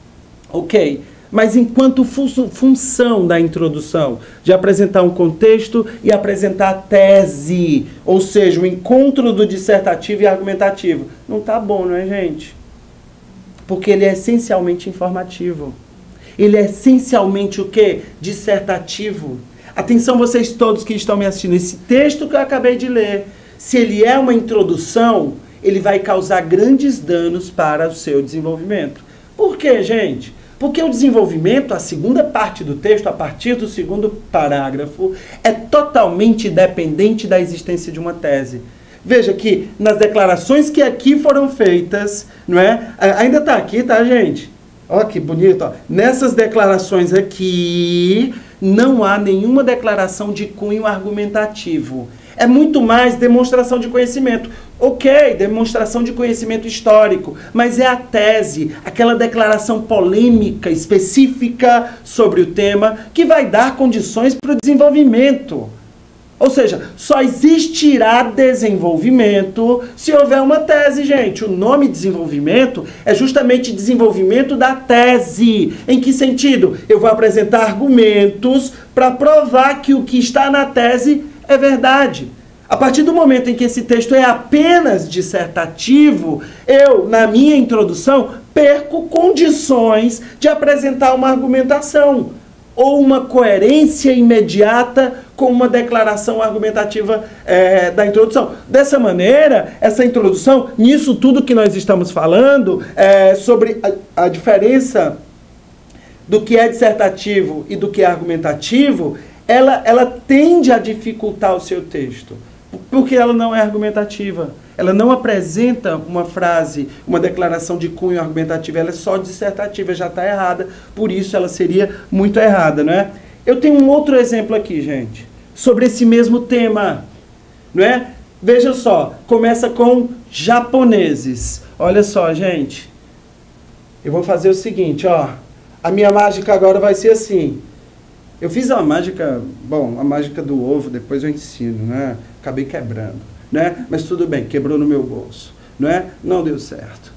Ok, mas enquanto função da introdução, de apresentar um contexto e apresentar a tese, ou seja, o encontro do dissertativo e argumentativo, não está bom, não é, gente? Porque ele é essencialmente informativo. Ele é essencialmente o quê? Dissertativo. Atenção vocês todos que estão me assistindo, esse texto que eu acabei de ler, se ele é uma introdução, ele vai causar grandes danos para o seu desenvolvimento. Por quê, gente? Porque o desenvolvimento, a segunda parte do texto, a partir do segundo parágrafo, é totalmente dependente da existência de uma tese. Veja que nas declarações que aqui foram feitas, não é? Ainda está aqui, tá, gente? Ó, que bonito, ó. Nessas declarações aqui, não há nenhuma declaração de cunho argumentativo. É muito mais demonstração de conhecimento. Ok, demonstração de conhecimento histórico, mas é a tese, aquela declaração polêmica, específica sobre o tema, que vai dar condições para o desenvolvimento. Ou seja, só existirá desenvolvimento se houver uma tese, gente. O nome desenvolvimento é justamente desenvolvimento da tese. Em que sentido? Eu vou apresentar argumentos para provar que o que está na tese é verdade. A partir do momento em que esse texto é apenas dissertativo, eu, na minha introdução, perco condições de apresentar uma argumentação ou uma coerência imediata com uma declaração argumentativa da introdução. Dessa maneira, essa introdução, nisso tudo que nós estamos falando, sobre a diferença do que é dissertativo e do que é argumentativo, ela tende a dificultar o seu texto, porque ela não é argumentativa. Ela não apresenta uma frase, uma declaração de cunho argumentativo, ela é só dissertativa, já está errada, por isso ela seria muito errada, não é? Eu tenho um outro exemplo aqui, gente, sobre esse mesmo tema, não é? Veja só, começa com japoneses. Olha só, gente, eu vou fazer o seguinte, ó, a minha mágica agora vai ser assim. Eu fiz uma mágica, a mágica do ovo, depois eu ensino, né? Acabei quebrando, né? Mas tudo bem, quebrou no meu bolso, não é? Não deu certo.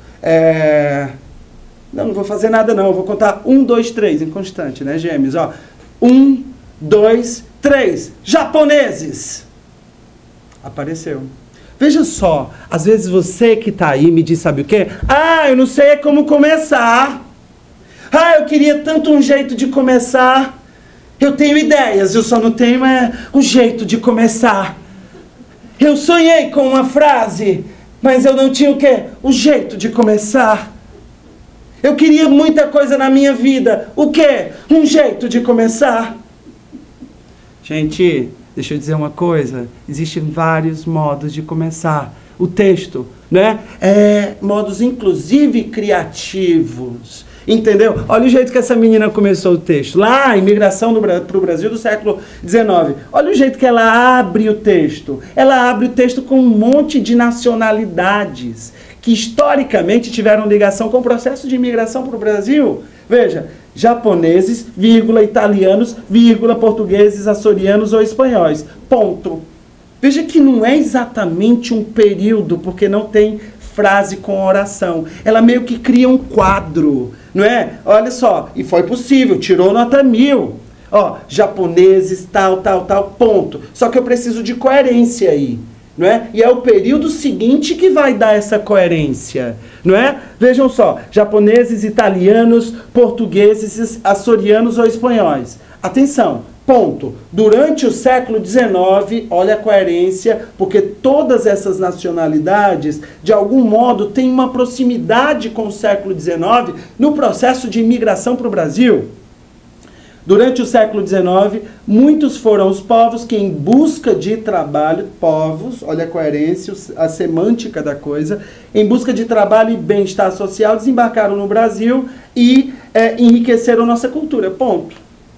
Não vou fazer nada não, eu vou contar 1, 2, 3, em constante, né, gêmeos? Ó, 1, 2, 3, japoneses! Apareceu. Veja só, às vezes você que está aí me diz, sabe o quê? Eu não sei como começar. Eu queria tanto um jeito de começar. Eu tenho ideias, eu só não tenho um jeito de começar. Eu sonhei com uma frase, mas eu não tinha o quê? O jeito de começar. Eu queria muita coisa na minha vida. O quê? Um jeito de começar. Gente, deixa eu dizer uma coisa. Existem vários modos de começar o texto, né? Modos, inclusive, criativos. Entendeu? Olha o jeito que essa menina começou o texto. Lá, imigração para o Brasil do século XIX. Olha o jeito que ela abre o texto. Ela abre o texto com um monte de nacionalidades que historicamente tiveram ligação com o processo de imigração para o Brasil. Veja, japoneses, vírgula, italianos, vírgula, portugueses, açorianos ou espanhóis. Ponto. Veja que não é exatamente um período, porque não tem frase com oração. Ela meio que cria um quadro, não é? Olha só, e foi possível, tirou nota 1000. Ó, japoneses, tal, ponto. Só que eu preciso de coerência aí, não é? E é o período seguinte que vai dar essa coerência, não é? Vejam só, japoneses, italianos, portugueses, açorianos ou espanhóis. Atenção, ponto. Durante o século XIX, olha a coerência, porque todas essas nacionalidades, de algum modo, têm uma proximidade com o século XIX no processo de imigração para o Brasil. Durante o século XIX, muitos foram os povos que, em busca de trabalho, povos, olha a coerência, a semântica da coisa, em busca de trabalho e bem-estar social, desembarcaram no Brasil e enriqueceram nossa cultura. Ponto.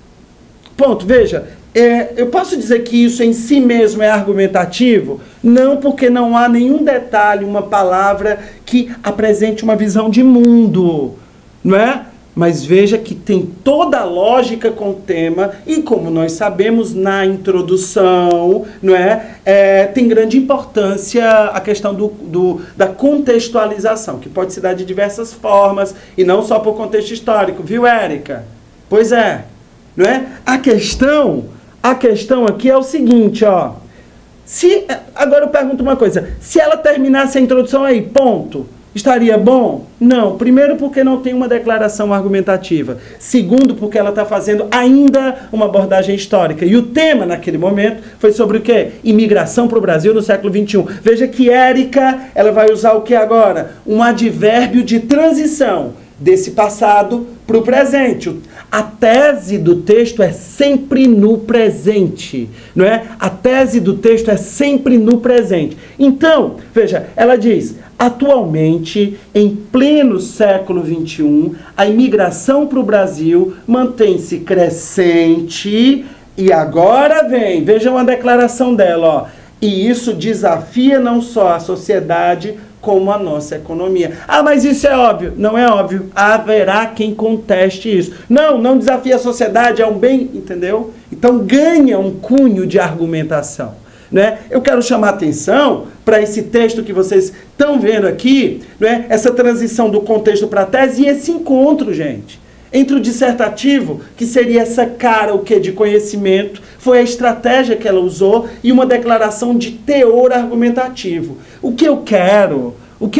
Ponto. Veja, eu posso dizer que isso em si mesmo é argumentativo? Não, porque não há nenhum detalhe, uma palavra que apresente uma visão de mundo, não é? Mas veja que tem toda a lógica com o tema e, como nós sabemos, na introdução, não é? Tem grande importância a questão da contextualização, que pode se dar de diversas formas e não só por contexto histórico, viu, Érica? Pois é, não é? A questão aqui é o seguinte, ó. Agora eu pergunto uma coisa, se ela terminasse a introdução aí, ponto, estaria bom? Não. Primeiro, porque não tem uma declaração argumentativa. Segundo, porque ela está fazendo ainda uma abordagem histórica. E o tema, naquele momento, foi sobre o quê? Imigração para o Brasil no século XXI. Veja que Érica, ela vai usar o que agora? Um advérbio de transição desse passado para o presente. A tese do texto é sempre no presente, não é? A tese do texto é sempre no presente. Então, veja, ela diz: atualmente, em pleno século XXI, a imigração para o Brasil mantém-se crescente e agora vejam a declaração dela, ó, e isso desafia não só a sociedade, como a nossa economia. Ah, mas isso é óbvio. Não é óbvio. Haverá quem conteste isso. Não desafia a sociedade, é um bem, entendeu? Então ganha um cunho de argumentação, né? Eu quero chamar a atenção para esse texto que vocês estão vendo aqui, né? Essa transição do contexto para a tese e esse encontro, gente, entre o dissertativo, que seria essa cara, o que de conhecimento, foi a estratégia que ela usou, e uma declaração de teor argumentativo. O que eu quero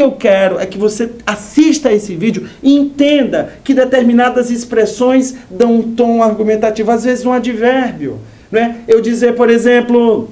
é que você assista a esse vídeo e entenda que determinadas expressões dão um tom argumentativo, às vezes um advérbio, né? Eu dizer, por exemplo,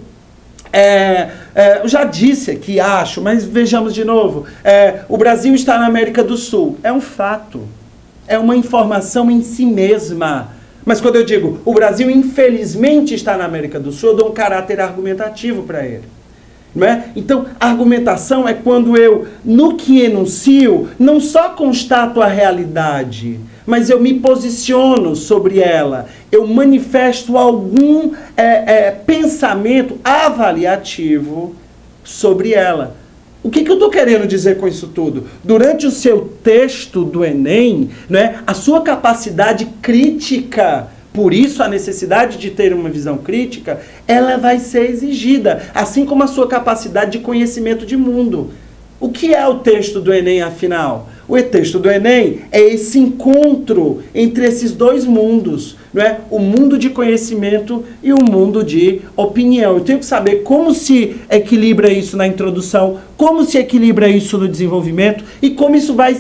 eu já disse aqui, acho, mas vejamos de novo, o Brasil está na América do Sul. É um fato. É uma informação em si mesma. Mas quando eu digo, o Brasil infelizmente está na América do Sul, eu dou um caráter argumentativo para ele. Não é? Então, a argumentação é quando eu, no que enuncio, não só constato a realidade, mas eu me posiciono sobre ela. Eu manifesto algum pensamento avaliativo sobre ela. O que eu estou querendo dizer com isso tudo? Durante o seu texto do Enem, né, a sua capacidade crítica, por isso a necessidade de ter uma visão crítica, ela vai ser exigida, assim como a sua capacidade de conhecimento de mundo. O que é o texto do Enem, afinal? O texto do Enem é esse encontro entre esses dois mundos, não é? O mundo de conhecimento e o mundo de opinião. Eu tenho que saber como se equilibra isso na introdução, como se equilibra isso no desenvolvimento e como isso vai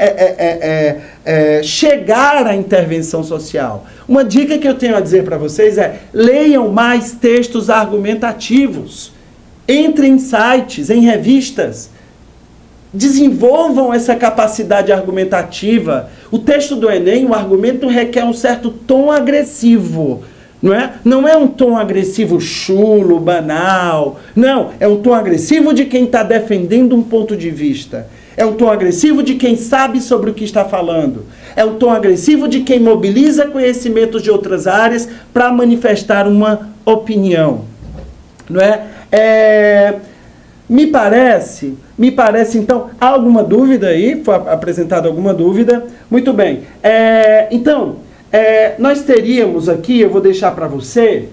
chegar à intervenção social. Uma dica que eu tenho a dizer para vocês é: leiam mais textos argumentativos. Entrem em sites, em revistas. Desenvolvam essa capacidade argumentativa. O texto do Enem, o argumento requer um certo tom agressivo, não é? Não é um tom agressivo chulo, banal. Não, é um tom agressivo de quem está defendendo um ponto de vista. É um tom agressivo de quem sabe sobre o que está falando. É um tom agressivo de quem mobiliza conhecimentos de outras áreas para manifestar uma opinião, não é? Me parece, então, há alguma dúvida aí? Foi apresentada alguma dúvida? Muito bem. Então, nós teríamos aqui, eu vou deixar para você,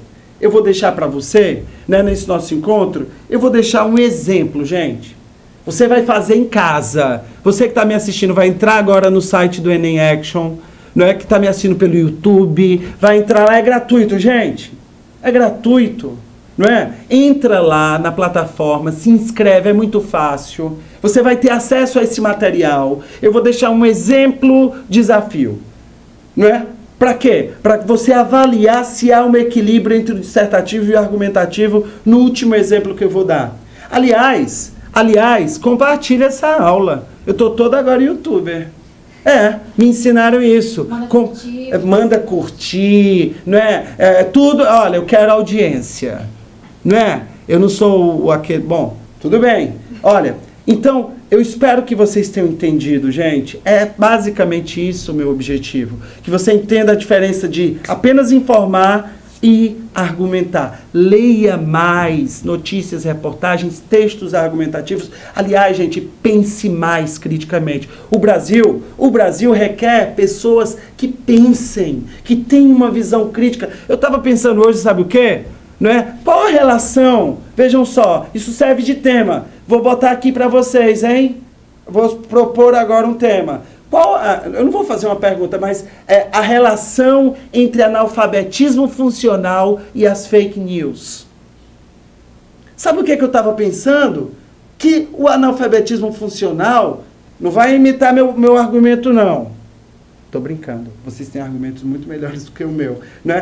né, nesse nosso encontro, eu vou deixar um exemplo, gente. Você vai fazer em casa. Você que está me assistindo vai entrar agora no site do Enem Action, não é, que está me assistindo pelo YouTube, vai entrar lá, é gratuito, gente. É gratuito. não é? Entra lá na plataforma, se inscreve, é muito fácil. Você vai ter acesso a esse material. Eu vou deixar um exemplo desafio, não é? Para quê? Para você avaliar se há um equilíbrio entre o dissertativo e o argumentativo no último exemplo que eu vou dar. Aliás, compartilha essa aula. Eu tô todo agora youtuber. Me ensinaram isso. Manda curtir, não é? Tudo, olha, eu quero audiência, não é? Eu não sou aquele... Bom, tudo bem. Olha, então, eu espero que vocês tenham entendido, gente. É basicamente isso o meu objetivo. Que você entenda a diferença de apenas informar e argumentar. Leia mais notícias, reportagens, textos argumentativos. Aliás, gente, pense mais criticamente. O Brasil requer pessoas que pensem, que tenham uma visão crítica. Eu estava pensando hoje, sabe o quê? Não é? Qual a relação? Vejam só, isso serve de tema. Vou botar aqui para vocês, hein? Vou propor agora um tema. Eu não vou fazer uma pergunta, mas a relação entre analfabetismo funcional e as fake news. Sabe o que eu estava pensando? Que o analfabetismo funcional não vai imitar meu argumento, não. Estou brincando. Vocês têm argumentos muito melhores do que o meu, né?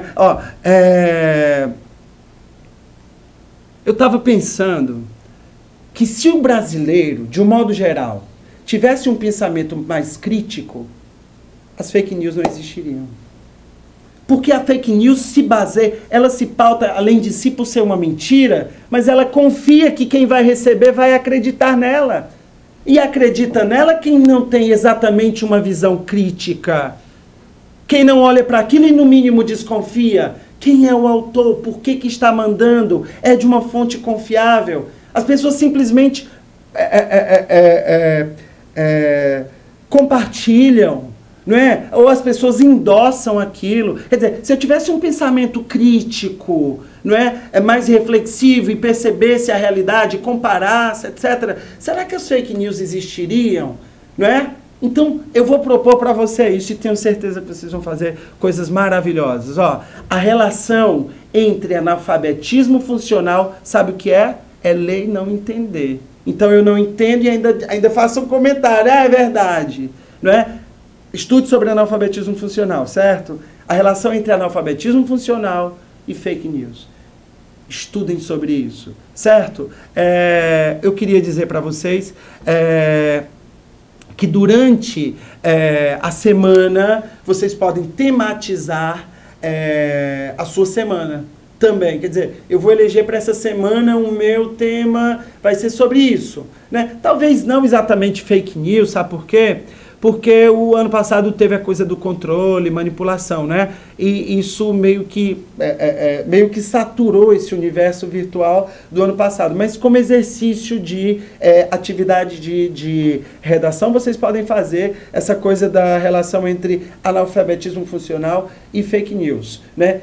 Eu estava pensando que se o brasileiro, de um modo geral, tivesse um pensamento mais crítico, as fake news não existiriam. Porque a fake news se baseia, ela se pauta, além de si, por ser uma mentira, mas ela confia que quem vai receber vai acreditar nela. E acredita nela quem não tem exatamente uma visão crítica. Quem não olha para aquilo e, no mínimo, desconfia. Quem é o autor? Por que está mandando? É de uma fonte confiável? As pessoas simplesmente compartilham, não é? Ou as pessoas endossam aquilo. Quer dizer, se eu tivesse um pensamento crítico, não é mais reflexivo e percebesse a realidade, comparasse, etc., será que as fake news existiriam? Não é? Então, eu vou propor para vocês isso e tenho certeza que vocês vão fazer coisas maravilhosas. A relação entre analfabetismo funcional, sabe o que é? É ler e não entender. Então, eu não entendo e ainda faço um comentário. É verdade. Não é? Estude sobre analfabetismo funcional, certo? A relação entre analfabetismo funcional e fake news. Estudem sobre isso, certo? Eu queria dizer para vocês que durante a semana vocês podem tematizar a sua semana também. Quer dizer, eu vou eleger para essa semana o meu tema vai ser sobre isso, né? Talvez não exatamente fake news, sabe por quê? Porque o ano passado teve a coisa do controle, manipulação, né? E isso meio que saturou esse universo virtual do ano passado. Mas como exercício de atividade de redação, vocês podem fazer essa coisa da relação entre analfabetismo funcional e fake news, né?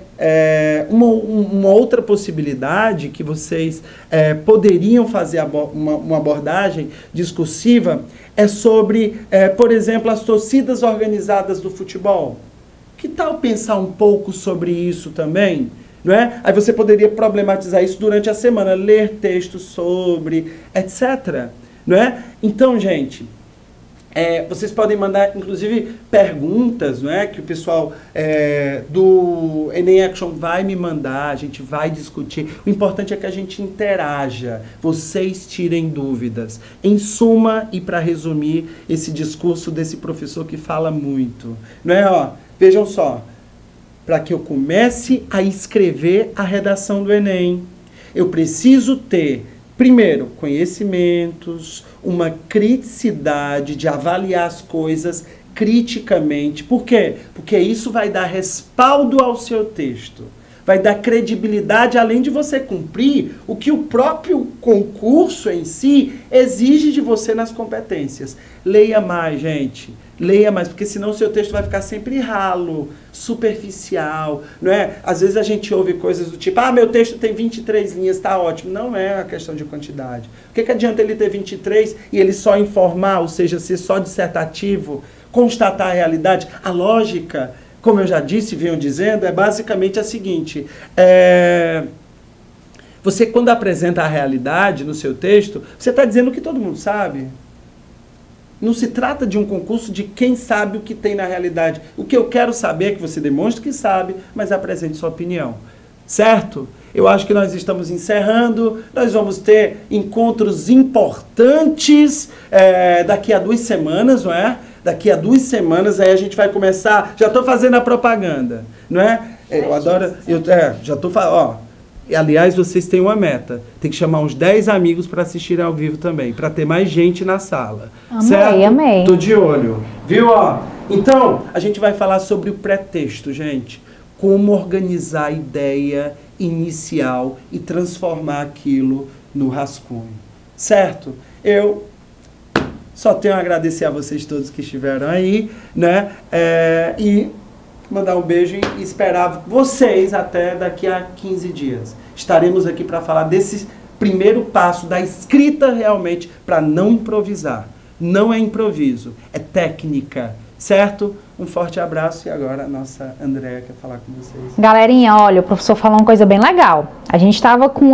Uma outra possibilidade que vocês poderiam fazer uma abordagem discursiva é sobre, por exemplo, as torcidas organizadas do futebol. Que tal pensar um pouco sobre isso também? Não é? Aí você poderia problematizar isso durante a semana, ler textos sobre, etc. Não é? Então, gente, vocês podem mandar, inclusive, perguntas, não é? Que o pessoal do Enem Action vai me mandar, a gente vai discutir. O importante é que a gente interaja, vocês tirem dúvidas. Em suma, e para resumir esse discurso desse professor que fala muito, não é? Vejam só, para que eu comece a escrever a redação do Enem, eu preciso ter, primeiro, conhecimentos, uma criticidade de avaliar as coisas criticamente. Por quê? Porque isso vai dar respaldo ao seu texto. Vai dar credibilidade, além de você cumprir o que o próprio concurso em si exige de você nas competências. Leia mais, gente. Leia mais, porque senão o seu texto vai ficar sempre ralo, superficial, não é? Às vezes a gente ouve coisas do tipo, meu texto tem 23 linhas, está ótimo. Não é a questão de quantidade. O que adianta ele ter 23 e ele só informar, ou seja, ser só dissertativo, constatar a realidade? A lógica, como eu já disse, venho dizendo, é basicamente a seguinte, Você, quando apresenta a realidade no seu texto, você está dizendo o que todo mundo sabe. Não se trata de um concurso de quem sabe o que tem na realidade. O que eu quero saber é que você demonstre que sabe, mas apresente sua opinião. Certo? Eu acho que nós estamos encerrando. Nós vamos ter encontros importantes daqui a 2 semanas, não é? Daqui a 2 semanas aí a gente vai começar. Já estou fazendo a propaganda, não é? Eu adoro. Já estou falando. Aliás, vocês têm uma meta. Tem que chamar uns 10 amigos para assistir ao vivo também, para ter mais gente na sala. Amei, certo? amei. Tô de olho. Viu? Ó? Então, a gente vai falar sobre o pretexto, gente. Como organizar a ideia inicial e transformar aquilo no rascunho. Certo? Eu só tenho a agradecer a vocês todos que estiveram aí, né? E mandar um beijo e esperar vocês até daqui a 15 dias. Estaremos aqui para falar desse primeiro passo da escrita realmente, para não improvisar. Não é improviso, é técnica, certo? Um forte abraço e agora a nossa Andréa quer falar com vocês. Galerinha, olha, o professor falou uma coisa bem legal. A gente estava com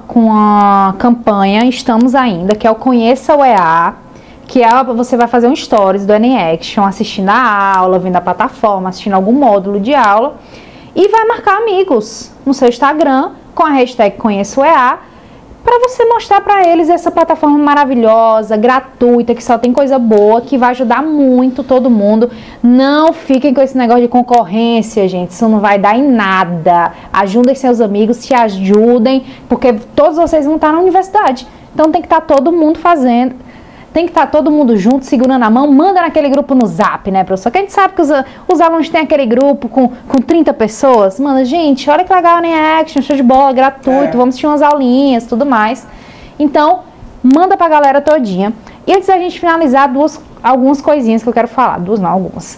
uma campanha, estamos ainda, que é o Conheça o EA, que você vai fazer um stories do N-Action, assistindo a aula, vendo a plataforma, assistindo algum módulo de aula, e vai marcar amigos no seu Instagram com a hashtag Conheça o EA, para você mostrar para eles essa plataforma maravilhosa, gratuita, que só tem coisa boa, que vai ajudar muito todo mundo. Não fiquem com esse negócio de concorrência, gente, isso não vai dar em nada. Ajudem seus amigos, se ajudem, porque todos vocês vão estar na universidade. Então tem que estar todo mundo fazendo. Tem que estar todo mundo junto, segurando a mão, manda naquele grupo no Zap, né, professor? Que a gente sabe que os alunos têm aquele grupo com 30 pessoas. Manda, gente, olha que legal, né, Action, show de bola, gratuito, vamos assistir umas aulinhas, tudo mais. Então, manda pra galera todinha. E antes da gente finalizar, algumas coisinhas que eu quero falar. Algumas.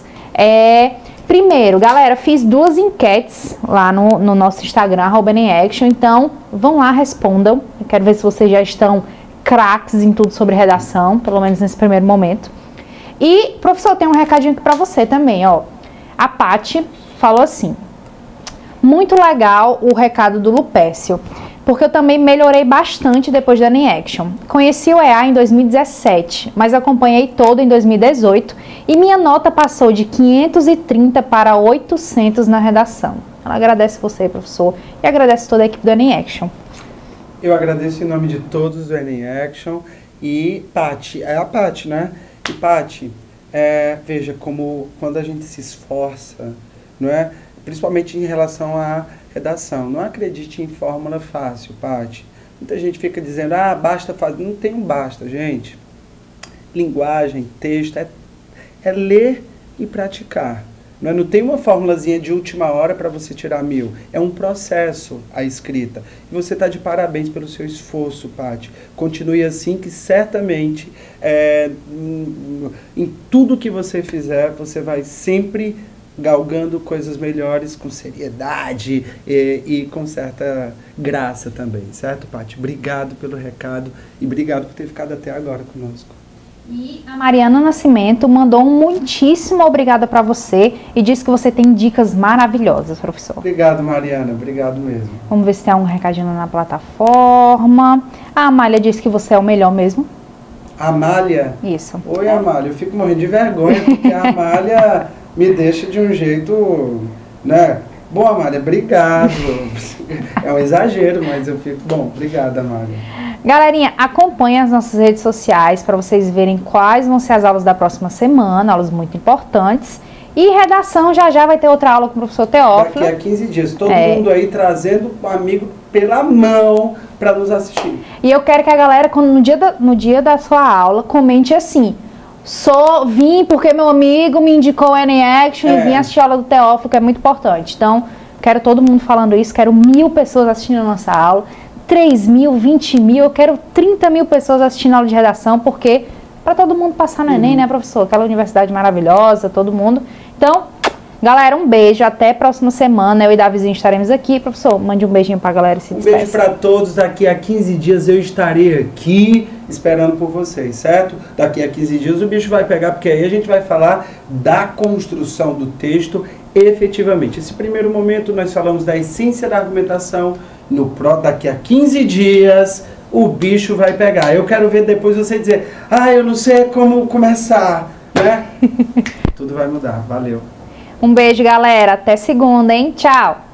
Primeiro, galera, fiz 2 enquetes lá no nosso Instagram, @NAction. Então, vão lá, respondam. Eu quero ver se vocês já estão craques em tudo sobre redação, pelo menos nesse primeiro momento. E, professor, tem um recadinho aqui pra você também, ó. A Paty falou assim: muito legal o recado do Lupécio, porque eu também melhorei bastante depois da N-Action. Conheci o EA em 2017, mas acompanhei todo em 2018 e minha nota passou de 530 para 800 na redação. Ela agradece você, professor, e agradece toda a equipe do N-Action. Eu agradeço em nome de todos do N-Action e Paty, é a Paty, né? E Paty, veja como quando a gente se esforça, não é? Principalmente em relação à redação, não acredite em fórmula fácil, Paty. Muita gente fica dizendo, basta fazer, não tem um basta, gente. Linguagem, texto, é ler e praticar. Não tem uma formulazinha de última hora para você tirar 1000. É um processo a escrita. E você está de parabéns pelo seu esforço, Paty. Continue assim, que certamente em tudo que você fizer, você vai sempre galgando coisas melhores com seriedade e com certa graça também. Certo, Paty? Obrigado pelo recado e obrigado por ter ficado até agora conosco. E a Mariana Nascimento mandou um muitíssimo obrigada para você e disse que você tem dicas maravilhosas, professor. Obrigado, Mariana. Obrigado mesmo. Vamos ver se tem algum recadinho na plataforma. A Amália disse que você é o melhor mesmo. Amália? Isso. Oi, Amália. Eu fico morrendo de vergonha porque a Amália me deixa de um jeito, né? Bom, Amália, obrigado. É um exagero, mas eu fico... Bom, obrigado, Amália. Galerinha, acompanhe as nossas redes sociais para vocês verem quais vão ser as aulas da próxima semana, aulas muito importantes. E redação, já vai ter outra aula com o professor Teófilo. Daqui a 15 dias. Todo mundo aí trazendo um amigo pela mão para nos assistir. E eu quero que a galera, no dia da sua aula, comente assim: vim porque meu amigo me indicou o N-Action e vim assistir a aula do Teófilo, que é muito importante. Então, quero todo mundo falando isso, quero 1000 pessoas assistindo a nossa aula. 3.000, 20.000, eu quero 30.000 pessoas assistindo a aula de redação, porque para todo mundo passar no Enem, né, professor? Aquela universidade maravilhosa, todo mundo. Então, galera, um beijo, até a próxima semana. Eu e Davizinho estaremos aqui. Professor, mande um beijinho pra galera e se despeça. Um beijo para todos. Daqui a 15 dias eu estarei aqui esperando por vocês, certo? Daqui a 15 dias o bicho vai pegar, porque aí a gente vai falar da construção do texto efetivamente. Esse primeiro momento nós falamos da essência da argumentação daqui a 15 dias o bicho vai pegar. Eu quero ver depois você dizer, eu não sei como começar, né? Tudo vai mudar. Valeu. Um beijo, galera. Até segunda, hein? Tchau.